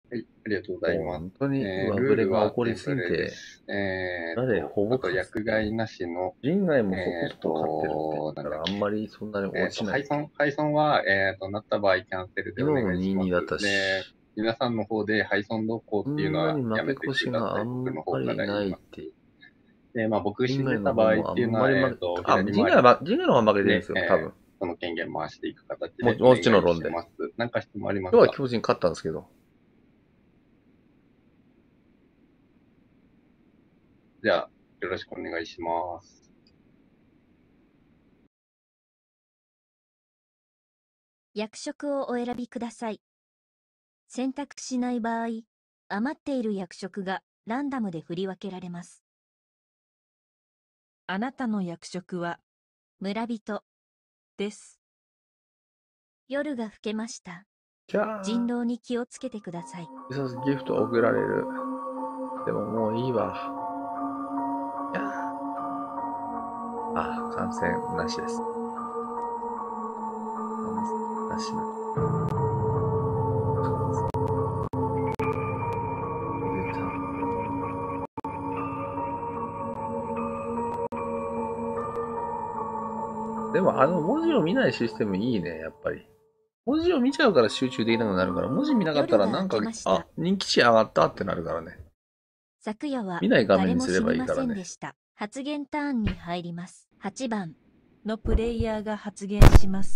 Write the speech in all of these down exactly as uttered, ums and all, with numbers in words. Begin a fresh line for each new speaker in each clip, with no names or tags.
はい、ありがとうござい
もう
ます。
本当に
えー、
上振れ
ルールは
が起こり
テンプレ
すぎて、
です。え
裏で
ーと、あと、
ほぼ勝つ。
薬害なしの、
人外もそこ
えー
そこ勝ってるって
と、
言ったら、あ
なんだっけ。
んまりそんなに
えーと、
落ちない。
配送、配送は、えーと、なった場合、キャンセルでお
昨日の
願いしま
にたいにだっ
す。
た
で、
し、
皆さんの方で配送動向
そ
っていうの
んなに負け
はやめて
越しがあ
ください。僕
んま
の方か
りないっ
ら言います。
て、
で、まあ、僕死
人
んで
外の方
た場合っ
もあん
ていうのは、
まり負け、
えーと、
あ、
左回り
人外は、人外の方が負けてるんです
で、
よ、多
えー
分。
その権限回していく形
も、
でお
もちろ
願
ん論で。
いします。なんか質問あります
今日は
か？
巨人勝ったんですけど。
じゃあ、よろしくお願いします。
役職をお選びください。選択しない場合、余っている役職がランダムで振り分けられます。
あなたの役職は
村人。
です。
夜が更けました。
じゃあ、
人狼に気をつけてください。
自殺ギフト送られる。でももういいわ。いやあ、感染なしです。なしな。出た。でもあの文字を見ないシステムいいね、やっぱり。文字を見ちゃうから集中できなくなるから、文字見なかったらなんか、あ、人気値上がったってなるからね。
昨夜は
見ない画面
誰も
にすれ
死にません
ばいいからね。
でした。発言ターンに入ります。はちばん
のプレイヤーが発言します。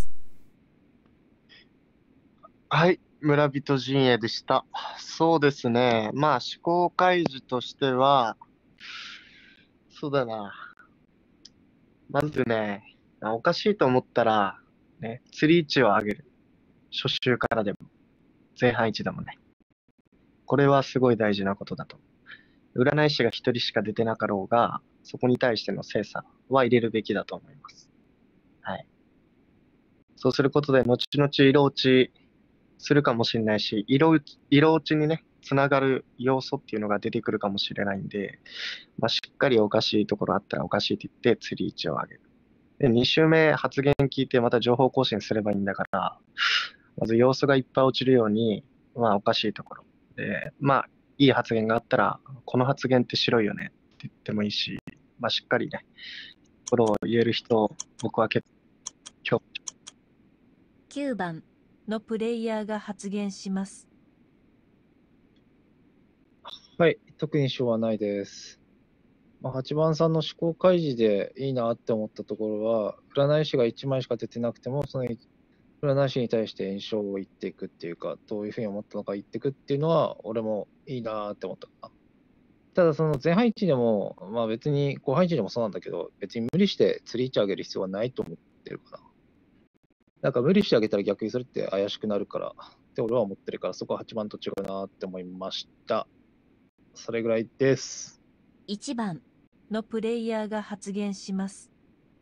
はい、村人陣営でした。そうですね。まあ、思考開示としては、そうだな。まずね、あおかしいと思ったら、ね、釣り位置を上げる。初週からでも、前半位置でもね。これはすごい大事なことだと。占い師が一人しか出てなかろうが、そこに対しての精査は入れるべきだと思います。はい。そうすることで、後々色落ちするかもしれないし、色う色落ちにね、つながる要素っていうのが出てくるかもしれないんで、まあ、しっかりおかしいところあったらおかしいって言って、釣り位置を上げる。で、に週目発言聞いてまた情報更新すればいいんだから、まず要素がいっぱい落ちるように、まあおかしいところ。で、まあ、いい発言があったら、この発言って白いよねって言ってもいいし、まあしっかりね、これを言える人、僕は結構、
きゅうばん
のプレイヤーが発言します。
はい、特に障はないです。まあ、はちばんさんの思考開示でいいなって思ったところは、占い師がいちまいしか出てなくても、その占い師に対して印象を言っていくっていうか、どういうふうに思ったのか言っていくっていうのは、俺もいいなって思ったかな。ただ、その前半位置でも、まあ別に後半位置でもそうなんだけど、別に無理して釣り位置上げる必要はないと思ってるかな。なんか無理してあげたら逆にそれって怪しくなるからって俺は思ってるから、そこははちばんと違うなって思いました。それぐらいです。
いちばん
のプレイヤーが発言します。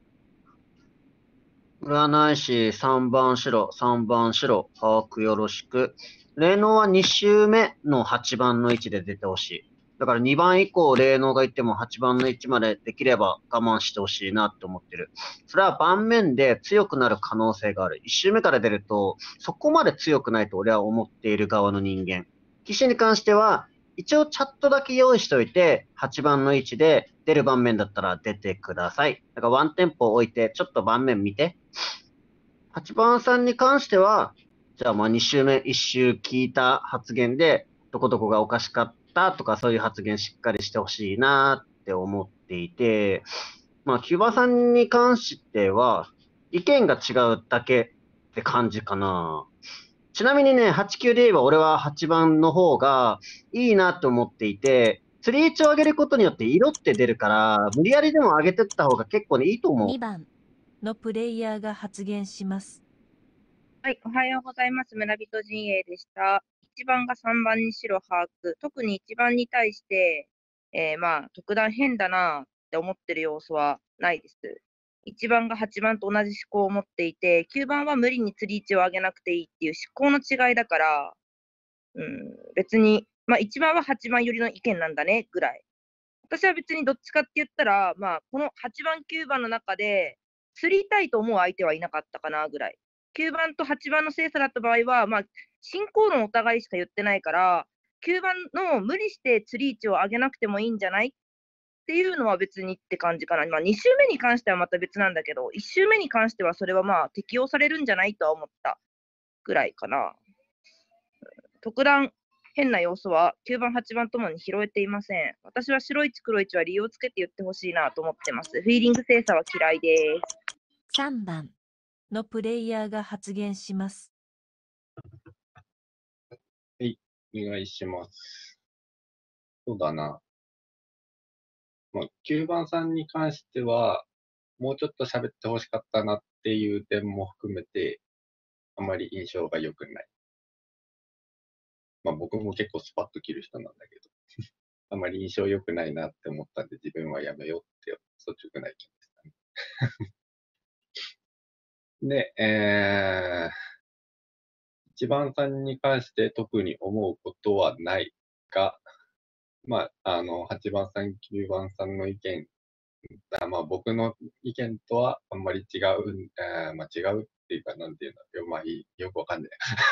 占い師さんばん白、さんばん白、把握よろしく。霊能はに週目のはちばんの位置で出てほしい。だからにばん以降霊能がいってもはちばんの位置までできれば我慢してほしいなって思ってる。それは盤面で強くなる可能性がある。いち週目から出るとそこまで強くないと俺は思っている側の人間。騎士に関しては一応チャットだけ用意しておいて、はちばんの位置で出る盤面だったら出てください。だからワンテンポ置いて、ちょっと盤面見て。はちばんさんに関しては、じゃあまあに週目いち週聞いた発言で、どこどこがおかしかったとかそういう発言しっかりしてほしいなって思っていて、まあキューバさんに関しては、意見が違うだけって感じかな。ちなみにね、はち、きゅうで言えば俺ははちばんの方がいいなと思っていて、釣り位置を上げることによって色って出るから、無理やりでも上げてった方が結構ね、いいと思う。
にばん
のプレイヤーが発言します。
はい、おはようございます。村人陣営でした。いちばんがさんばんに白把握。特にいちばんに対して、えー、まあ、特段変だなって思ってる要素はないです。いちばんがはちばんと同じ思考を持っていて、きゅうばんは無理に釣り位置を上げなくていいっていう思考の違いだから、うん、別に、まあいちばんははちばん寄りの意見なんだねぐらい。私は別にどっちかって言ったら、まあこのはちばん、きゅうばんの中で釣りたいと思う相手はいなかったかなぐらい。きゅうばんとはちばんの精査だった場合は、まあ進行論お互いしか言ってないから、 きゅうばんの無理して釣り位置を上げなくてもいいんじゃないっていうのは別にって感じかな。まあ、に周目に関してはまた別なんだけど、いち周目に関してはそれはまあ適用されるんじゃないとは思ったぐらいかな。特段変な要素はきゅうばん、はちばんともに拾えていません。私は白いち、黒いちは理由をつけて言ってほしいなと思ってます。フィーリング精査は嫌いです。
さんばん
のプレイヤーが発言します。
はい、お願いします。そうだな。まあ、きゅうばんさんに関しては、もうちょっと喋ってほしかったなっていう点も含めて、あまり印象が良くない。まあ僕も結構スパッと切る人なんだけど、あまり印象良くないなって思ったんで自分はやめようって率直な意見でしたね。で、えー、いちばんさんに関して特に思うことはないが、まあ、あの、はちばんさん、きゅうばんさんの意見、あまあ僕の意見とはあんまり違う、えーまあ、違うっていうか、なんていうんだろう、まあいい、よくわかんない。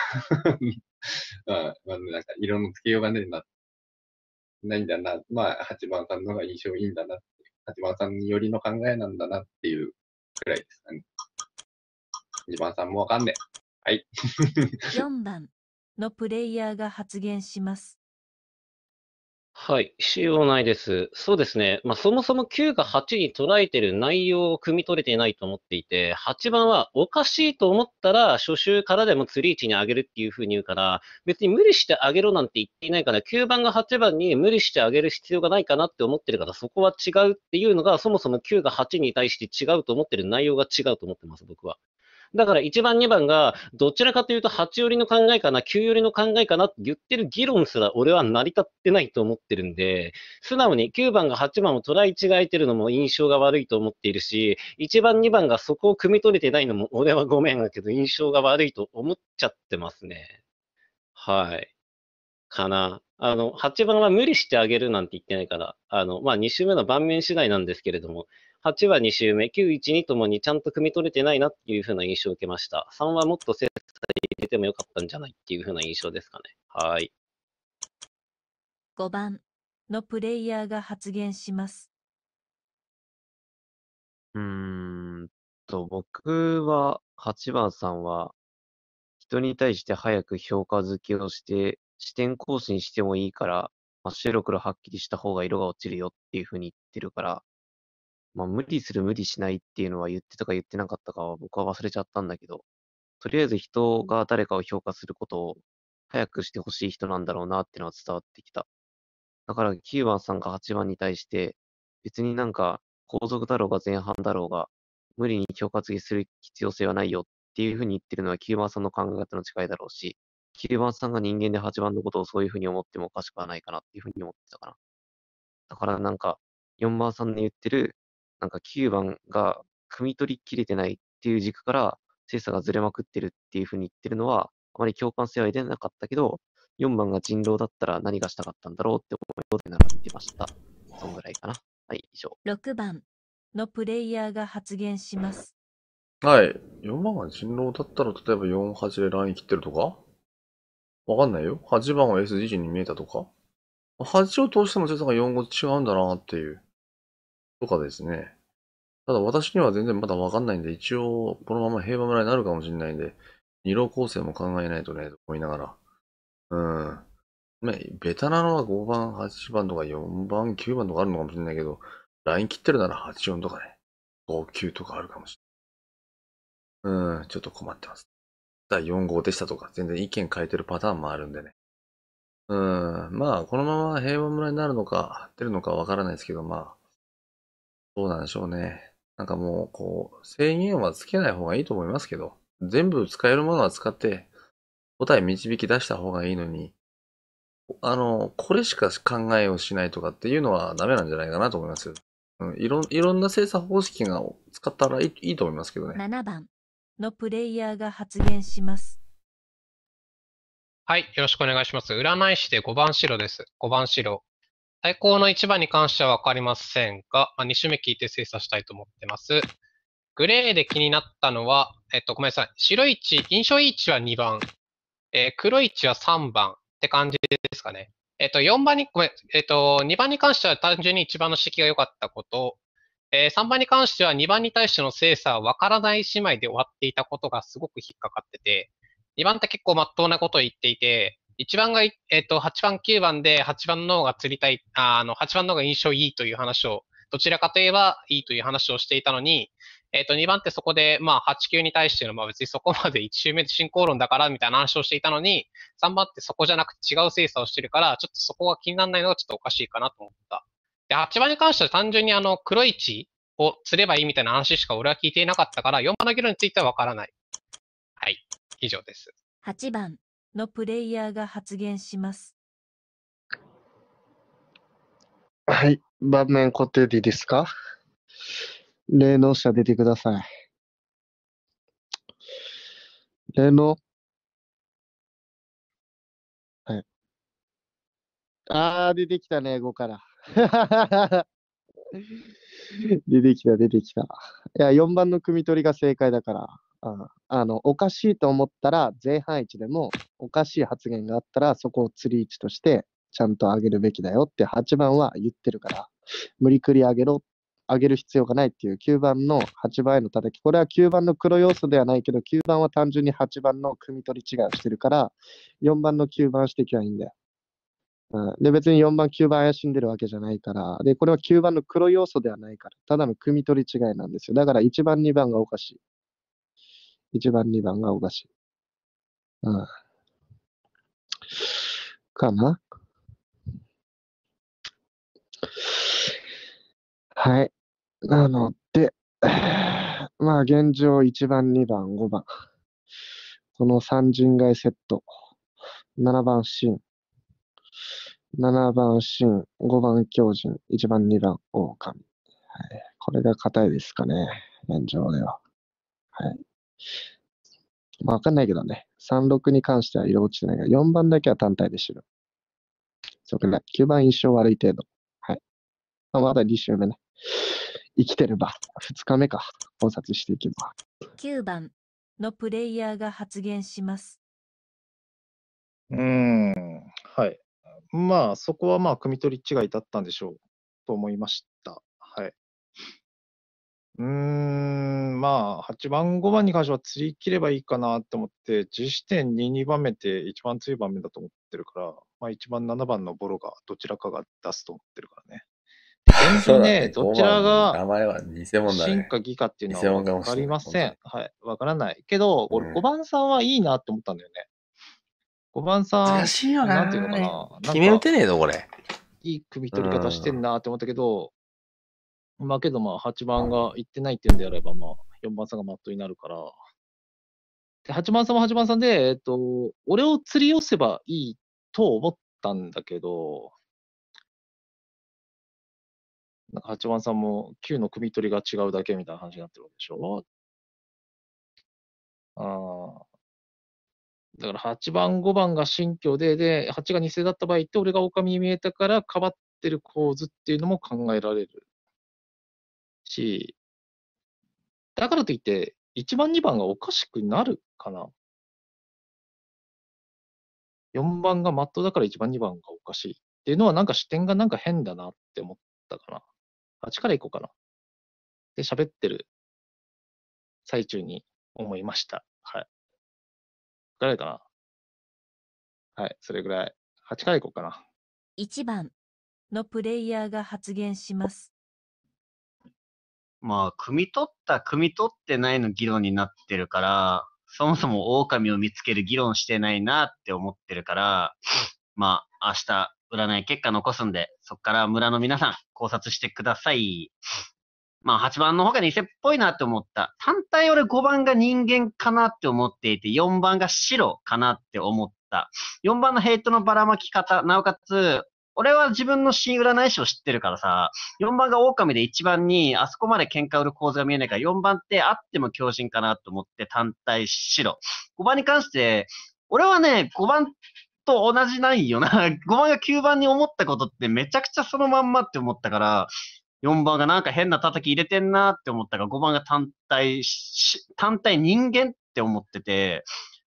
あまあ、なんか色のつけようがねえな、ないんだな。まあ、はちばんさんの方が印象いいんだなって、はちばんさんよりの考えなんだなっていうくらいですかね。にばんさんもわかんねえ。はい。
よんばん
のプレイヤーが発言します。
はい、しようないです。そうですね。まあ、そもそもきゅうがはちに捉えてる内容を汲み取れていないと思っていて、はちばんはおかしいと思ったら、初週からでも釣り位置に上げるっていうふうに言うから、別に無理して上げろなんて言っていないから、きゅうばんがはちばんに無理して上げる必要がないかなって思ってるから、そこは違うっていうのが、そもそもきゅうがはちに対して違うと思ってる内容が違うと思ってます、僕は。だからいちばん、にばんが、どちらかというとはち寄りの考えかな、きゅう寄りの考えかなって言ってる議論すら俺は成り立ってないと思ってるんで、素直にきゅうばんがはちばんを捉え違えてるのも印象が悪いと思っているし、いちばん、にばんがそこを汲み取れてないのも俺はごめんだけど印象が悪いと思っちゃってますね。はい。かな。あの、はちばんは無理してあげるなんて言ってないから、あの、まあ、に周目の盤面次第なんですけれども、はちはに周目、きゅう、いち、にともにちゃんと汲み取れてないなっていう風な印象を受けました。さんはもっと精査入れてもよかったんじゃないっていう風な印象ですかね。はい。
ごばん
のプレイヤーが発言します。
うーんと、僕は、はちばんさんは、人に対して早く評価付けをして、視点更新してもいいから、まあ、白黒はっきりした方が色が落ちるよっていう風に言ってるから、まあ、無理する無理しないっていうのは言ってたか言ってなかったかは僕は忘れちゃったんだけど、とりあえず人が誰かを評価することを早くしてほしい人なんだろうなっていうのは伝わってきた。だからきゅうばんさんがはちばんに対して、別になんか後続だろうが前半だろうが、無理に評価付けする必要性はないよっていうふうに言ってるのはきゅうばんさんの考え方の違いだろうし、きゅうばんさんが人間ではちばんのことをそういうふうに思ってもおかしくはないかなっていうふうに思ってたかな。だからなんか、よんばんさんの言ってる、なんかきゅうばんが汲み取りきれてないっていう軸から精査がずれまくってるっていうふうに言ってるのは、あまり共感性は得れなかったけど、よんばんが人狼だったら何がしたかったんだろうって思いを並べてました。そんぐらいかな。はい、以上。
ろくばん
のプレイヤーが発言します。
はい。よんばんが人狼だったら、例えばよん、はちでライン切ってるとかわかんないよ。はちばんは エスジー に見えたとかはちを通しても精査がよん、ご違うんだなっていう。とかですね。ただ私には全然まだわかんないんで、一応このまま平和村になるかもしれないんで、二浪構成も考えないとね、と思いながら。うん。まあ、ベタなのはごばん、はちばんとかよんばん、きゅうばんとかあるのかもしれないけど、ライン切ってるならはちよんとかね、ごきゅうとかあるかもしれない。うん、ちょっと困ってます。だよんごでしたとか、全然意見変えてるパターンもあるんでね。うん、まあ、このまま平和村になるのか、出るのかわからないですけど、まあ、どうなんでしょうね。なんかもう、こう、制限はつけない方がいいと思いますけど、全部使えるものは使って、答え導き出した方がいいのに、あの、これしか考えをしないとかっていうのはダメなんじゃないかなと思いますよ。うん、いろ、いろんな精査方式が使ったらいい、いいと思いますけどね。
ななばん
のプレイヤーが発言します。
はい、よろしくお願いします。占い師でごばん白です。ごばん白。対抗のいちばんに関してはわかりませんが、まあ、に周目聞いて精査したいと思ってます。グレーで気になったのは、えっと、ごめんなさい。白い位置、印象いい位置はにばん、えー、黒い位置はさんばん、 って感じですかね。えっと、よんばんに、ごめん、えっと、にばんに関しては単純にいちばんの指摘が良かったこと、えー、さんばんに関してはにばんに対しての精査は分からない姉妹で終わっていたことがすごく引っかかってて、にばんって結構真っ当なことを言っていて、いちばんが、えっと、はちばん、きゅうばんではちばんの方が釣りたい、あの、はちばんの方が印象いいという話を、どちらかといえばいいという話をしていたのに、えっと、にばんってそこで、まあ、はち、きゅうに対しての、まあ別にそこまでいち周目で進行論だからみたいな話をしていたのに、さんばんってそこじゃなくて違う精査をしてるから、ちょっとそこが気にならないのがちょっとおかしいかなと思った。で、はちばんに関しては単純にあの、黒い位を釣ればいいみたいな話しか俺は聞いていなかったから、よんばんの議論についてはわからない。はい。以上です。
はちばん
のプレイヤーが発言します。
はい。盤面固定でいいですか？霊能者出てください。霊能。はい。あー、出てきたね、ごから。出てきた、出てきた。いや、よんばんの汲み取りが正解だから、ああの、おかしいと思ったら、前半位置でも、おかしい発言があったら、そこを釣り位置として、ちゃんと上げるべきだよってはちばんは言ってるから、無理くり上げろ、上げる必要がないっていうきゅうばんのはちばんへの叩き。これはきゅうばんの黒要素ではないけど、きゅうばんは単純にはちばんの汲み取り違いをしてるから、よんばんのきゅうばん指摘はいいんだよ。うん、で、別によんばん、きゅうばん怪しんでるわけじゃないから、で、これはきゅうばんの黒要素ではないから、ただの汲み取り違いなんですよ。だからいちばん、にばんがおかしい。いちばん、にばんがおかしい。うん。かな？はい。なので、まあ現状いちばん、にばん、ごばん。このさん陣外セット。ななばん新。ななばん新、ごばん強人、いちばん、にばん狼。はい。これが硬いですかね。現状では。はい。まあわかんないけどね。さんろくに関しては色落ちてないが、よんばんだけは単体で知る。それぐらい。きゅうばん印象悪い程度。はい。まあ、まだに周目ね。生きてれば、ふつかめか。考察していけば。
きゅうばん
のプレイヤーが発言します。
うーん、はい。まあ、そこはまあ、汲み取り違いだったんでしょうと思いました。はい。うーん、まあ、はちばん、ごばんに関しては釣り切ればいいかなって思って、実視点に、にばんめって一番強い場面だと思ってるから、まあ、いちばん、ななばんのボロがどちらかが出すと思ってるからね。現状ね、どちらが
名前は偽物だね。
真か偽かっていうの
偽物かもしれない
はわかりません。はい。わからない。けど、俺
うん
ごばんさんはいいなって思ったんだよね。ごばんさん、
難しいよな。
なんていうのかな。なんか
決め打てねえぞ、これ。
いい組み取り方してんなって思ったけど、まあけどまあはちばんが行ってないっていうんであれば、まあよんばんさんがマットになるから。で、はちばんさんもはちばんさんで、えっと、俺を釣り寄せばいいと思ったんだけど、なんかはちばんさんもきゅうの組み取りが違うだけみたいな話になってるわけでしょ。ああ。だからはちばん、ごばんが新居で、で、はちが偽だった場合って、俺が狼に見えたから変わってる構図っていうのも考えられるし、だからといって、いちばん、にばんがおかしくなるかな。よんばんがマットだからいちばん、にばんがおかしいっていうのは、なんか視点がなんか変だなって思ったかな。はちからいこうかな。で、喋ってる最中に思いました。はい。ぐらいかな。はい、それぐらい。はちからいこうかな。
いちばん
のプレイヤーが発言します。
まあ、汲み取った、汲み取ってないの議論になってるから、そもそも狼を見つける議論してないなって思ってるから、まあ、明日、占い結果残すんで、そっから村の皆さん考察してください。まあ、はちばんの方が偽っぽいなって思った。単体俺ごばんが人間かなって思っていて、よんばんが白かなって思った。よんばんのヘイトのばらまき方、なおかつ、俺は自分の新占い師を知ってるからさ、よんばんが狼でいちばんにあそこまで喧嘩売る構図が見えないから、よんばんってあっても強靭かなと思って単体白。ごばんに関して、俺はね、ごばんと同じないよな。ごばんがきゅうばんに思ったことってめちゃくちゃそのまんまって思ったから、よんばんがなんか変な叩き入れてんなって思ったから、ごばんが単体し、単体人間って思ってて、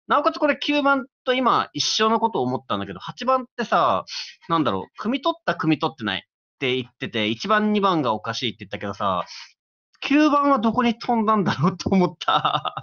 なおかつこれきゅうばんと今一緒のことを思ったんだけど、はちばんってさ、なんだろう、汲み取った汲み取ってないって言ってて、いちばんにばんがおかしいって言ったけどさ、きゅうばんはどこに飛んだんだろうと思った。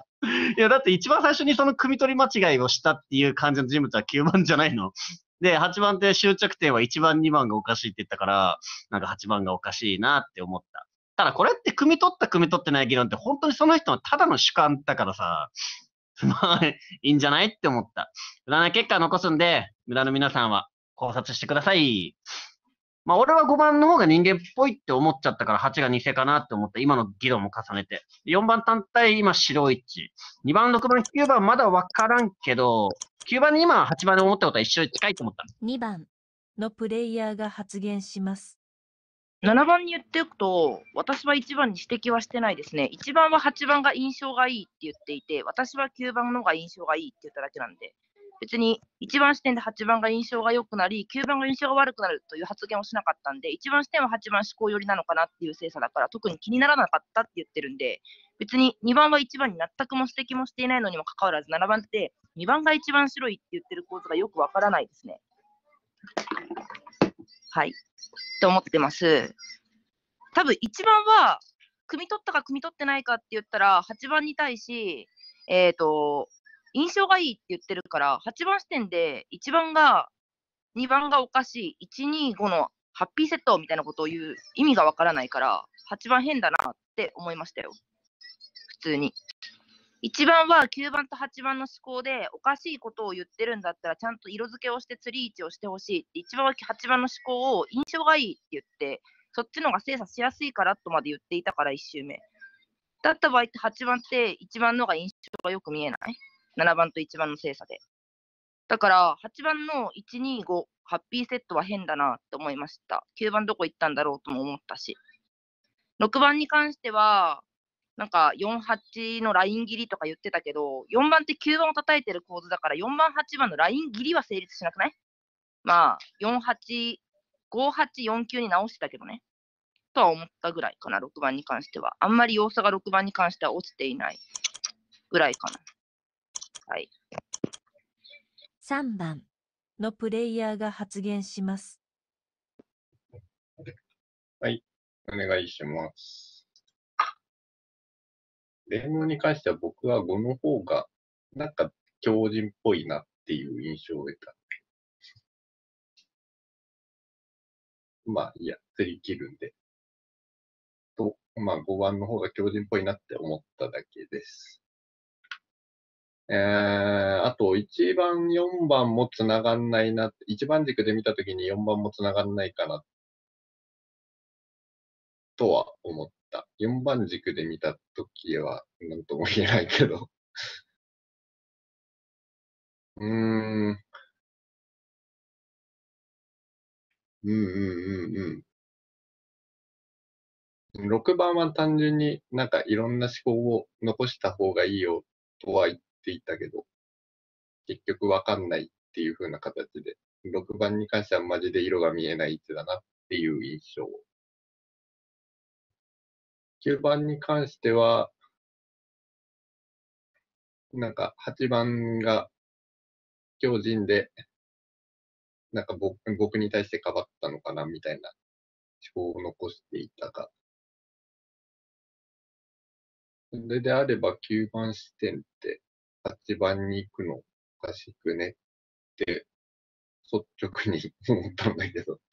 いや、だって一番最初にその汲み取り間違いをしたっていう感じの人物はきゅうばんじゃないの。で、はちばんって終着点はいちばん、にばんがおかしいって言ったから、なんかはちばんがおかしいなって思った。ただこれって汲み取った汲み取ってない議論って本当にその人のただの主観だからさ、まあ、いいんじゃないって思った。占い結果残すんで、村の皆さんは考察してください。まあ、俺はごばんの方が人間っぽいって思っちゃったからはちが偽かなって思った。今の議論も重ねて。よんばん単体、今白いち。にばん、ろくばん、きゅうばんまだわからんけど、きゅうばんに今はちばんで思ったことは一緒に近いと思った。
にばんのプレイヤーが発言します。
ななばんに言っておくと、私はいちばんに指摘はしてないですね。いちばんははちばんが印象がいいって言っていて、私はきゅうばんの方が印象がいいって言っただけなんで、別にいちばん視点ではちばんが印象が良くなり、きゅうばんが印象が悪くなるという発言をしなかったんで、いちばん視点ははちばん思考寄りなのかなっていう精査だから、特に気にならなかったって言ってるんで、別ににばんはいちばんに全くも指摘もしていないのにもかかわらず、ななばんってにばんが一番白いって言ってる構図がよくわからないですね。はい。と思ってます。多分いちばんは、汲み取ったか汲み取ってないかって言ったら、はちばんに対し、えっと、印象がいいって言ってるから、はちばん視点でいちばんが、にばんがおかしい、いち、に、ごのハッピーセットみたいなことを言う意味がわからないから、はちばん変だなって思いましたよ。普通に。いちばんはきゅうばんとはちばんの思考でおかしいことを言ってるんだったらちゃんと色付けをして釣り位置をしてほしいって、いちばんははちばんの思考を印象がいいって言って、そっちのが精査しやすいからとまで言っていたからいち周目。だった場合ってはちばんっていちばんのが印象がよく見えない ?なな 番といちばんの精査で。だからはちばんのいち、に、ご、ハッピーセットは変だなって思いました。きゅうばんどこ行ったんだろうとも思ったし。ろくばんに関しては、なんかよん、はちのライン切りとか言ってたけど、よんばんってきゅうばんを叩いてる構図だから、よんばん、はちばんのライン切りは成立しなくない？まあ、よん、はち、ご、はち、よん、きゅうに直してたけどね。とは思ったぐらいかな、ろくばんに関しては。あんまり要素がろくばんに関しては落ちていないぐらいかな。はい。
さんばんのプレイヤーが発言します。
はい、お願いします。霊能に関しては僕はごの方が、なんか強靭っぽいなっていう印象を得た。まあ、いいや、釣り切るんで。と、まあ、ごばんの方が強靭っぽいなって思っただけです。えー、あと、いちばん、よんばんも繋がんないなって、いちばん軸で見たときによんばんも繋がんないかな、とは思った。よんばん軸で見たときは、なんとも言えないけど。うーん。うんうんうんうん。ろくばんは単純になんかいろんな思考を残した方がいいよとは言っていたけど、結局わかんないっていう風な形で、ろくばんに関してはマジで色が見えない位置だなっていう印象。きゅうばんに関しては、なんかはちばんが強靭で、なんか僕僕に対して変わったのかなみたいな思考を残していたが、それであればきゅうばん視点ってはちばんに行くのおかしくねって率直に思ったんだけど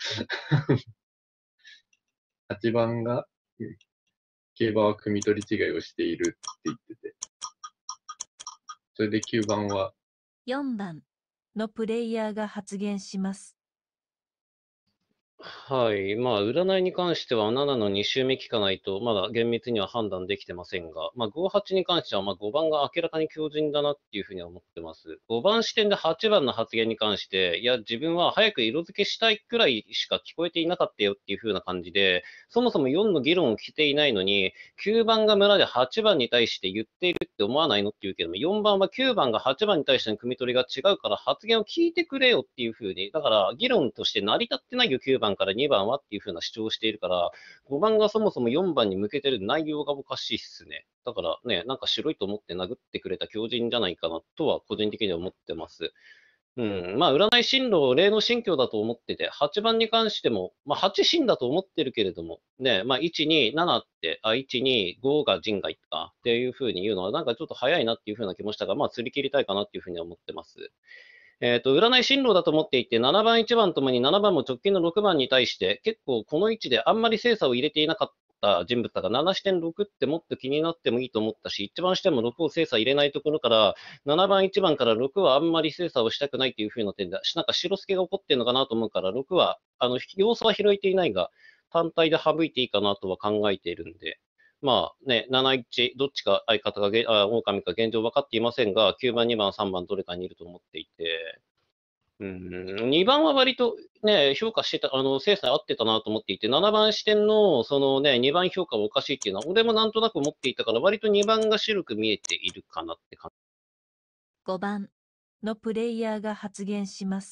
はちばんが競馬は組み取り違いをしているって言ってて、それできゅうばんは
よんばんのプレイヤーが発言します。
はい。まあ、占いに関してはななのに周目聞かないと、まだ厳密には判断できてませんが、まあ、ご、はちに関しては、まあ、ごばんが明らかに強靭だなっていうふうには思ってます。ごばん視点ではちばんの発言に関して、いや、自分は早く色付けしたいくらいしか聞こえていなかったよっていうふうな感じで、そもそもよんの議論を聞いていないのに、きゅうばんが村ではちばんに対して言っているって思わないのっていうけども、よんばんはきゅうばんがはちばんに対しての汲み取りが違うから発言を聞いてくれよっていうふうに、だから議論として成り立ってないよ、きゅうばんんからにばんはっていう風な主張をしているから、ごばんがそもそもよんばんに向けてる内容がおかしいっすね。だからね、なんか白いと思って殴ってくれた強靭じゃないかなとは個人的には思ってます。うん、まあ、占い進路を霊の信教だと思ってて、はちばんに関しても、まあ、はち神だと思ってるけれども、ね、まあ、いち、に、ななって、あ、いち、に、ごが人外とかっていうふうに言うのは、なんかちょっと早いなっていうふうな気もしたが、まあ、釣り切りたいかなっていうふうには思ってます。えっと、占い進路だと思っていて、ななばん、いちばんともにななばんも直近のろくばんに対して、結構この位置であんまり精査を入れていなかった人物だから、なな視点ろくってもっと気になってもいいと思ったし、いちばんしてもろくを精査入れないところから、ななばん、いちばんからろくはあんまり精査をしたくないっていう風な点で、なんか白助が起こってるのかなと思うから、ろくは、あの、要素は拾えていないが、単体で省いていいかなとは考えているんで、まあね、なな、いち、どっちか相方がげ、あ、狼か現状分かっていませんが、きゅうばん、にばん、さんばんどれかにいると思っていて、うん、にばんは割とね、評価してた、あの、精査合ってたなと思っていて、ななばん視点の、そのね、にばん評価はおかしいっていうのは、俺もなんとなく思っていたから、割とにばんが白く見えているかなって感じ。
ごばんのプレイヤーが発言します。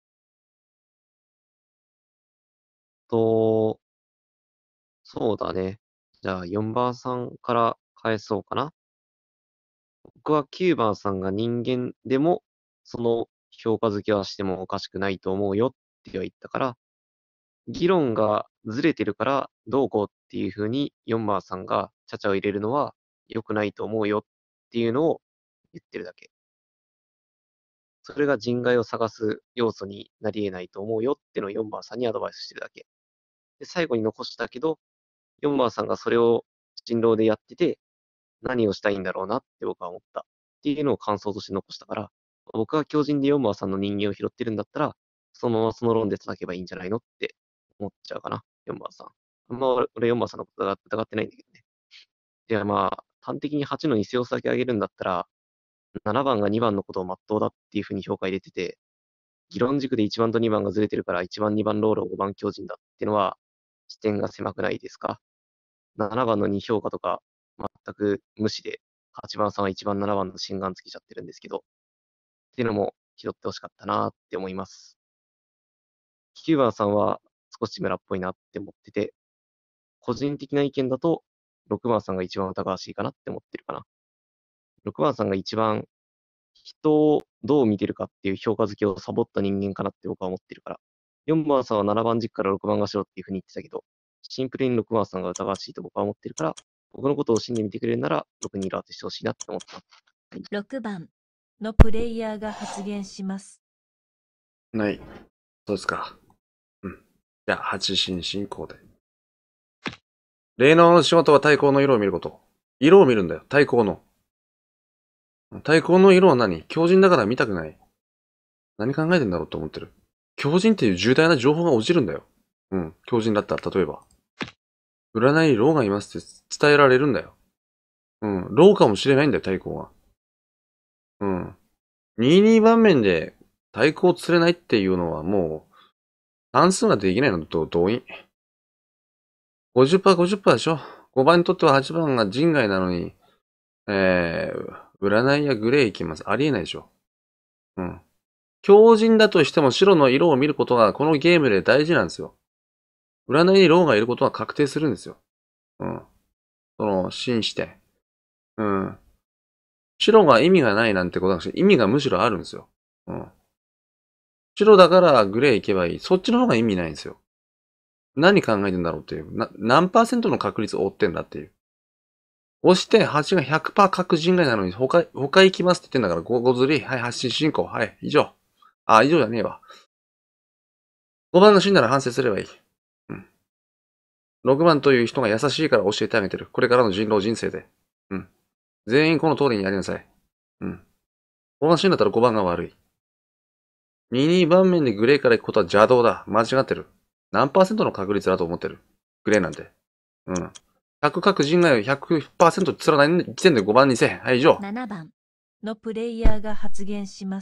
と、そうだね。じゃあよんばんさんから返そうかな。僕はきゅうばんさんが人間でも、その評価付けはしてもおかしくないと思うよっては言ったから、議論がずれてるからどうこうっていうふうによんばんさんがちゃちゃを入れるのは良くないと思うよっていうのを言ってるだけ。それが人外を探す要素になり得ないと思うよっていうのをよんばんさんにアドバイスしてるだけ。で、最後に残したけど、よんばんさんがそれを人狼でやってて、何をしたいんだろうなって僕は思ったっていうのを感想として残したから、僕は強靭でよんばんさんの人間を拾ってるんだったら、そのままその論で叩けばいいんじゃないのって思っちゃうかな、よんばんさん。あんま俺俺よんばんさんのことが疑ってないんだけどね。で、まあ、端的にはちの偽を先上げるんだったら、ななばんがにばんのことを真っ当だっていうふうに評価入れてて、議論軸でいちばんとにばんがずれてるからいちばん、にばんロールをごばん強靭だっていうのは視点が狭くないですか？ なな 番のに評価とか全く無視で、はちばんさんはいちばんななばんの心眼つけちゃってるんですけど、っていうのも拾ってほしかったなって思います。きゅうばんさんは少し村っぽいなって思ってて、個人的な意見だとろくばんさんが一番疑わしいかなって思ってるかな。ろくばんさんが一番人をどう見てるかっていう評価付けをサボった人間かなって僕は思ってるから。よんばんさんはななばん軸からろくばんが白っていうふうに言ってたけど、シンプルにろくばんさんが疑わしいと僕は思ってるから、僕のことを信じてみてくれるなら、ろくに色当てしてほしいなって思った。
ろくばんのプレイヤーが発言します。
ない。そうですか。うん。じゃあ、八神進行で。霊能の仕事は太鼓の色を見ること。色を見るんだよ。太鼓の。太鼓の色は何？強靭だから見たくない。何考えてんだろうと思ってる。強靭っていう重大な情報が落ちるんだよ。うん。強靭だったら、例えば。占いに老がいますって伝えられるんだよ。うん。老かもしれないんだよ、太鼓が。うん。にじゅうにばん面で太鼓を釣れないっていうのはもう、算数ができないのと同意。ごじゅっパーセント、ごじゅっパーセント でしょ。ごばんにとってははちばんが人外なのに、えー、占いやグレー行きます。ありえないでしょ。うん。強靭だとしても白の色を見ることがこのゲームで大事なんですよ。占いにローがいることは確定するんですよ。うん。その、信して。うん。白が意味がないなんてことなくて、意味がむしろあるんですよ。うん。白だからグレー行けばいい。そっちの方が意味ないんですよ。何考えてんだろうっていう。な、何パーセントの確率を追ってんだっていう。押してはちが ひゃくパーセント 確人外なのに、他、他行きますって言ってんだから、ご、ごずり、はい、発信進行、はい、以上。あ、以上じゃねえわ。ごばんが死んだら反省すればいい。うん。ろくばんという人が優しいから教えてあげてる。これからの人狼人生で。うん。全員この通りにやりなさい。うん。ごばん死んだったらごばんが悪い。にじゅうにばん面でグレーから行くことは邪道だ。間違ってる。何パーセントの確率だと思ってる。グレーなんて。うん。ひゃく各人外を ひゃくパーセント 釣らない時点でごばんにせ。はい、以上。
ななばんのプレイヤーが発言します。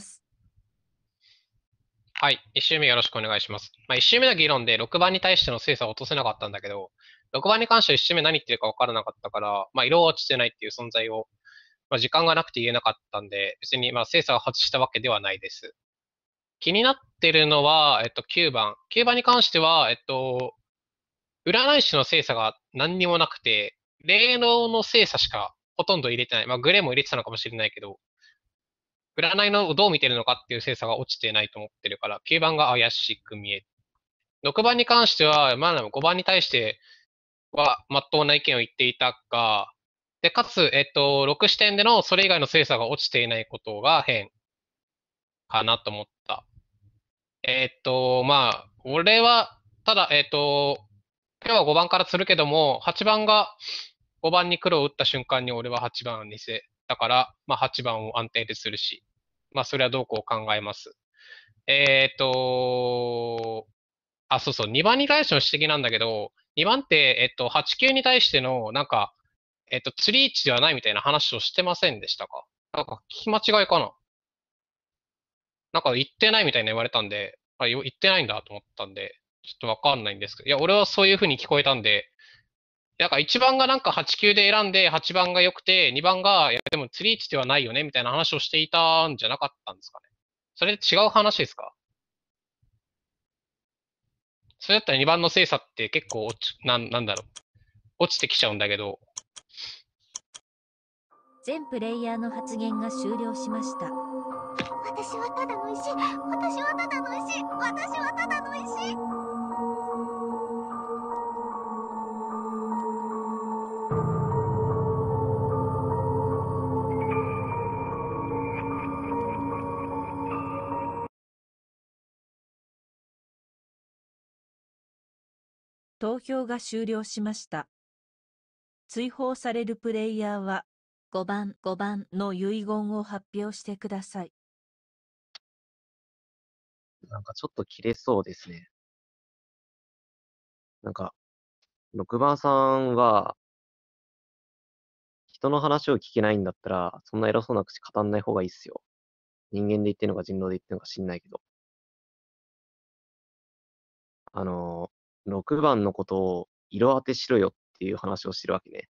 はい。一周目よろしくお願いします。まあ、一周目の議論でろくばんに対しての精査を落とせなかったんだけど、ろくばんに関しては一周目何言ってるか分からなかったから、まあ、色落ちてないっていう存在を、まあ、時間がなくて言えなかったんで、別にまあ精査を外したわけではないです。 気になってるのは、えっと、きゅうばん。きゅうばんに関しては、えっと、占い師の精査が何にもなくて、霊能の精査しかほとんど入れてない。まあ、グレーも入れてたのかもしれないけど、占いのをどう見てるのかっていう精査が落ちてないと思ってるから、きゅうばんが怪しく見える。ろくばんに関しては、まあ、ごばんに対しては、まっとうな意見を言っていたが、で、かつ、えっと、ろく視点でのそれ以外の精査が落ちていないことが変かなと思った。えっと、まあ、俺は、ただ、えっと、今日はごばんからするけども、はちばんがごばんに黒を打った瞬間に俺ははちばんにせ。だから、まあはちばんを安定でするし、まあそれはどうこう考えます。えっと、あ、そうそう、にばんに対しての指摘なんだけど、にばんって、えっと、はちきゅうに対しての、なんか、えっと、釣り位置ではないみたいな話をしてませんでしたか？なんか聞き間違いかな？なんか言ってないみたいに言われたんで、あ、よ言ってないんだと思ったんで、ちょっとわかんないんですけど、いや、俺はそういう風に聞こえたんで、なんかいちばんがなんかはちきゅうで選んではちばんが良くて、にばんが、いや、でも釣り位置ではないよねみたいな話をしていたんじゃなかったんですかね。それ違う話ですか？それだったらにばんの精査って結構落ち、なん、なんだろう。落ちてきちゃうんだけど、
全プレイヤーの発言が終了しました。私はただの石。私はただの石。私はただの石。
投票が終了しました。追放されるプレイヤーは
ごばん、ごばん。
の遺言を発表してください。
なんかちょっと切れそうですね。なんか、ろくばんさんは、人の話を聞けないんだったら、そんな偉そうな口語んない方がいいっすよ。人間で言ってんのか人狼で言ってんのか知んないけど。あのー、ろくばんのことを色当てしろよっていう話をしてるわけね。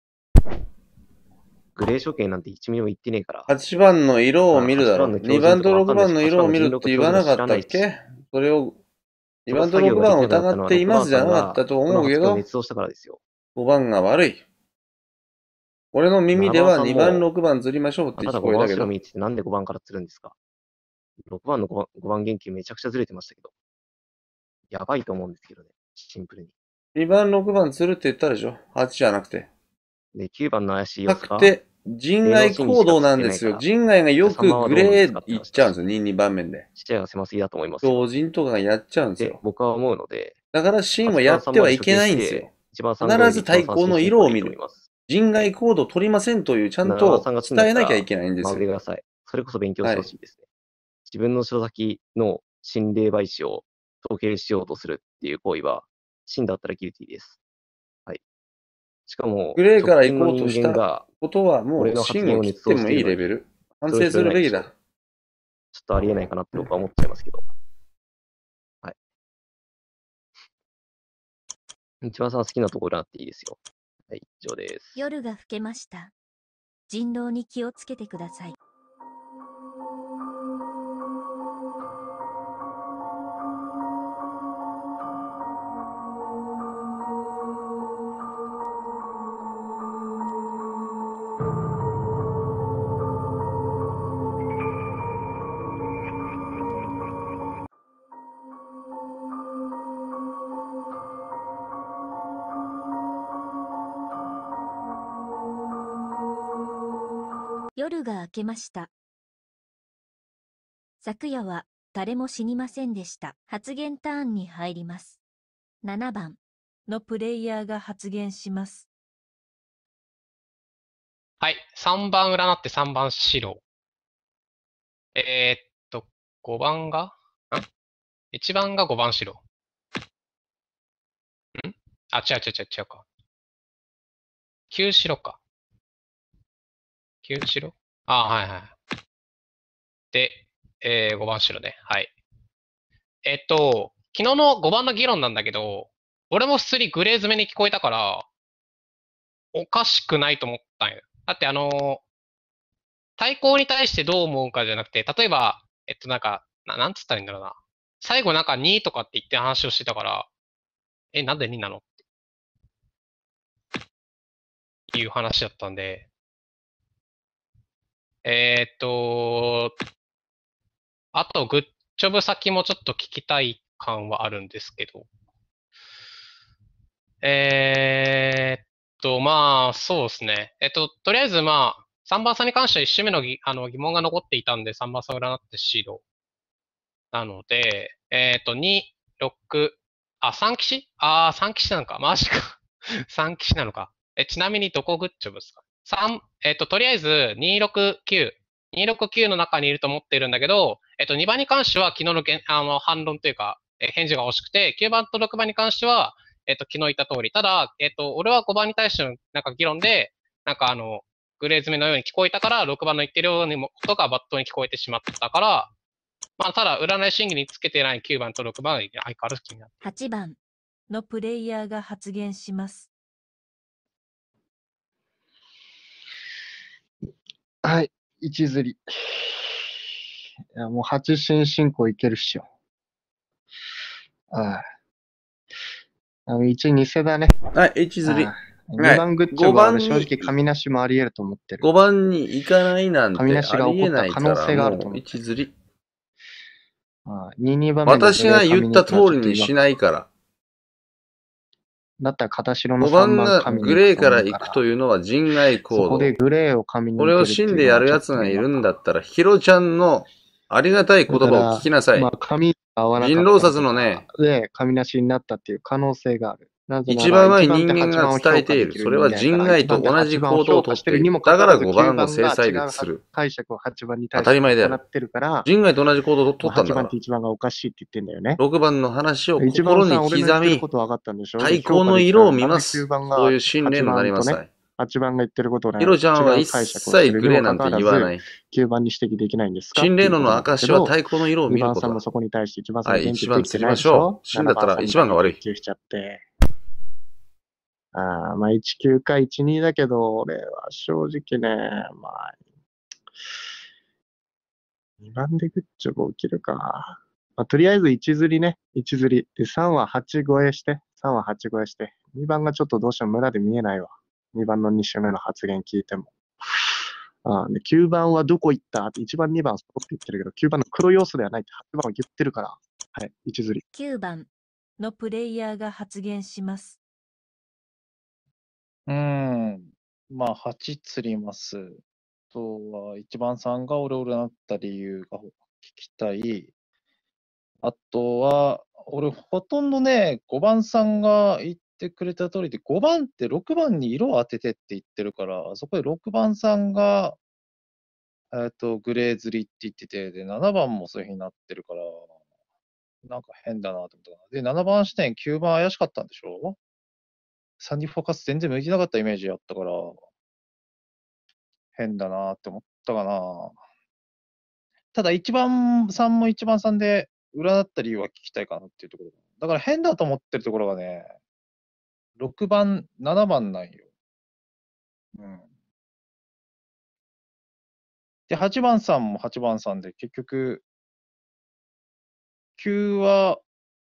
グレー処刑なんていちミリも言ってねえから。
はちばんの色を見るだろ。
あはちばんの
にばんと
狂人とか
ろくばんの色を見るって言わなかったっ
はちばんの人狼
け？それを、にばんと
その作業
ろくばんを
ができなくなったのは
疑っていますじゃなかったと思うけ
この発
ど、
を捏造したからですよ。
ごばんが悪い。俺の耳では
ななばんさんも
にばん、ろくばん釣りましょうって
あなた
聞こえ
5番
たけど。
白見ててなんでごばんから釣るんですか？ ろく 番の 5, 番ごばん言及めちゃくちゃずれてましたけど。やばいと思うんですけどね。シンプルに。
にばん、ろくばん釣るって言ったでしょ？ はち じゃなくて。
で、きゅうばんの怪しい要素が
なくて、人外行動なんですよ。人外がよくグレーいっちゃうんですよ。に、にばん面で。
視野が狭すぎだと思いますよ。
同人とかがやっちゃうんです
で
よ。、
僕は思うので、
だからシーンはやってはいけないんですよ。必ず対抗の色を見る。人外行動取りませんというちゃんと伝えなきゃいけないんですよ。
守りください。それこそ勉強してほしいですね。はい、自分の書先の心霊媒師を統計しようとするっていう行為は、真だったらギルティです。はい。しかも、
グレーから行こうとしたことはもう芯を切ってもいいレベル。反省するべきだ。
ちょっとありえないかなって僕は思っちゃいますけど。はい。一番さん好きなところになっていいですよ。はい、以上です。
夜が更けました。人狼に気をつけてください。夜が明けました。昨夜は誰も死にませんでした。発言ターンに入ります。ななばん
のプレイヤーが発言します。
はい。さんばん占ってさんばん白。えー、っと、ごばんがん ?いち 番がごばん白。んあ、違う違う違う違うか。きゅう白か。きゅう白あ、はいはい。で、えー、ごばん白ね。はい。えっと、昨日のごばんの議論なんだけど、俺も普通にグレー詰めに聞こえたから、おかしくないと思ったんよ。だってあの、対抗に対してどう思うかじゃなくて、例えば、えっとなんか、 な、なんつったらいいんだろうな。最後なんかにとかって言って話をしてたから、え、なんでになのっていう話だったんで、えーっと、あと、グッジョブ先もちょっと聞きたい感はあるんですけど、えーっと、まあ、そうですね。えっと、とりあえずまあ、さんばんさんに関してはいち周目のぎあの疑問が残っていたんで、さんばんさん占ってシード。なので、えーっと、に、ろく、あ、さん騎士あー、さん騎士なのか。マジか。さん騎士なのか。え、ちなみにどこグッジョブですか？ さん、えっと、とりあえず、にろくきゅう。にろくきゅうの中にいると思っているんだけど、えっと、にばんに関しては昨日のげんあの反論というか、え返事が欲しくて、きゅうばんとろくばんに関しては、えっと、昨日言った通り。ただ、えっと、俺はごばんに対してのなんか議論で、なんかあの、グレー詰めのように聞こえたから、ろくばんの言ってるようにもことがバットに聞こえてしまったから、まあ、ただ、占い審議につけてないきゅうばんとろくばんは相変わらず気になる。
はちばんのプレイヤーが発言します。
はい、一釣り。いや、もう八進進行いけるっしょ。ああ。あの、一、二世だね。
はい、H 釣り。
にばんグッチョブは俺正直神なしもあり得ると思ってる。
ごばんに行かないなんてあ
神なしが
りえ
起こった可
ないから、
能性があると
もう
思ってる。
いち釣り。
ああ、に、にばんめで
私が言った通りにしないから。
だったら片白の
ごばん
さんばん
が
神に
グレーから行くというのは人外行動。
そこでグレーを神に
これを真でやる奴がいるんだったら、ヒロちゃんのありがたい言葉を聞きなさい。
まあ、神が合わなかった
人狼殺のね、
で、神なしになったっていう可能性がある。なぜなら
一番前人間が伝えている。それは人外と同じ行動をとっている。だからごばんを制裁でする。
解釈をはちばんに
当
対して
たり前である。
行ってるから、
人外と同じ行動を取ったんだ
8
から
番って。いちばんがおかしいって言ってんだよね。
ろくばんの話を
一番
心に
さん俺の言っ
刻み、
てること分かったんでしょ
対抗の色を見ます。
きゅうばんが
そういう信念になりなさい。
はちばんが言ってることをね、
ヒロちゃんは
違う
一
解釈をして
切グレーなんて言わない。
きゅうばんに指摘できないんですか
心霊論の証は対抗の色を見る
にばん
ことだ。
さんもそこに対していちばんさん
はい、
言
一番
及できてないでし
釣りましょ
ょ
う。死んだったら一番が悪い。
言及しちゃって。ああ、まあいちきゅうかいちにだけど、俺は正直ね、まあ、にばんでグッジョブ起きるか。まあ、とりあえずいち釣りね、いち釣り。で、さんははち超えして、さんははち超えして。にばんがちょっとどうしても村で見えないわ。にばんのに周目の発言聞いても。ああできゅうばんはどこ行ったって、いちばん、にばんそこって言ってるけど、きゅうばんの黒要素ではないってはちばんは言ってるから。はい、いち釣り。
きゅうばんのプレイヤーが発言します。
うーん。まあ、はち釣ります。あとは、いちばんさんがオレオレなった理由が聞きたい。あとは、俺、ほとんどね、ごばんさんが言ってくれた通りで、ごばんってろくばんに色を当ててって言ってるから、そこでろくばんさんが、えっと、グレー釣りって言ってて、で、ななばんもそういう風になってるから、なんか変だなと思ったかな。で、ななばん視点、きゅうばん怪しかったんでしょ ?さん にフォーカス全然向いてなかったイメージやったから、変だなって思ったかな。ただ、いちばんさんもいちばんさんで占った理由は聞きたいかなっていうところ。だから変だと思ってるところがね、ろくばん、ななばんなんよ。うん。で、はちばんさんもはちばんさんで、結局、きゅうは、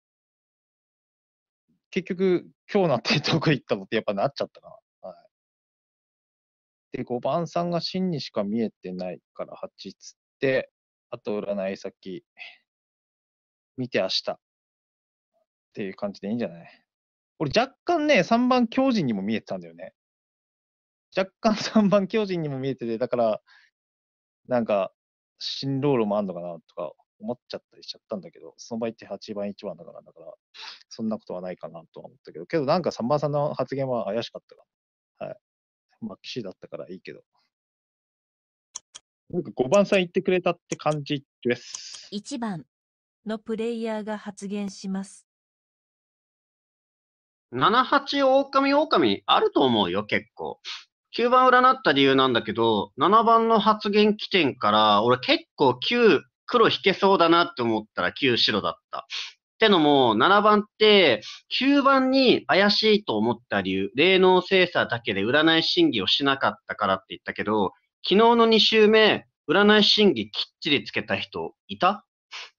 結局、今日なってどこ行ったのってやっぱなっちゃったな。はい。で、ごばんさんが真にしか見えてないからはちつって、あと占い先、見て明日。っていう感じでいいんじゃない？俺若干ね、さんばん強靭にも見えてたんだよね。若干さんばん強靭にも見えてて、だから、なんか、新ロールもあんのかなとか思っちゃったりしちゃったんだけど、その場合ってはちばんいちばんだから、だから、そんなことはないかなとは思ったけど、けどなんかさんばんさんの発言は怪しかったかな。はい。まあ、騎士だったからいいけど。なんかごばんさん言ってくれたって感じです。
いちばんのプレイヤーが発言します。
ななはち狼狼あると思うよ、結構。きゅうばん占った理由なんだけど、ななばんの発言起点から、俺結構きゅう黒引けそうだなって思ったらきゅう白だった。ってのも、ななばんって、きゅうばんに怪しいと思った理由、霊能精査だけで占い審議をしなかったからって言ったけど、昨日のに週目、占い審議きっちりつけた人いた？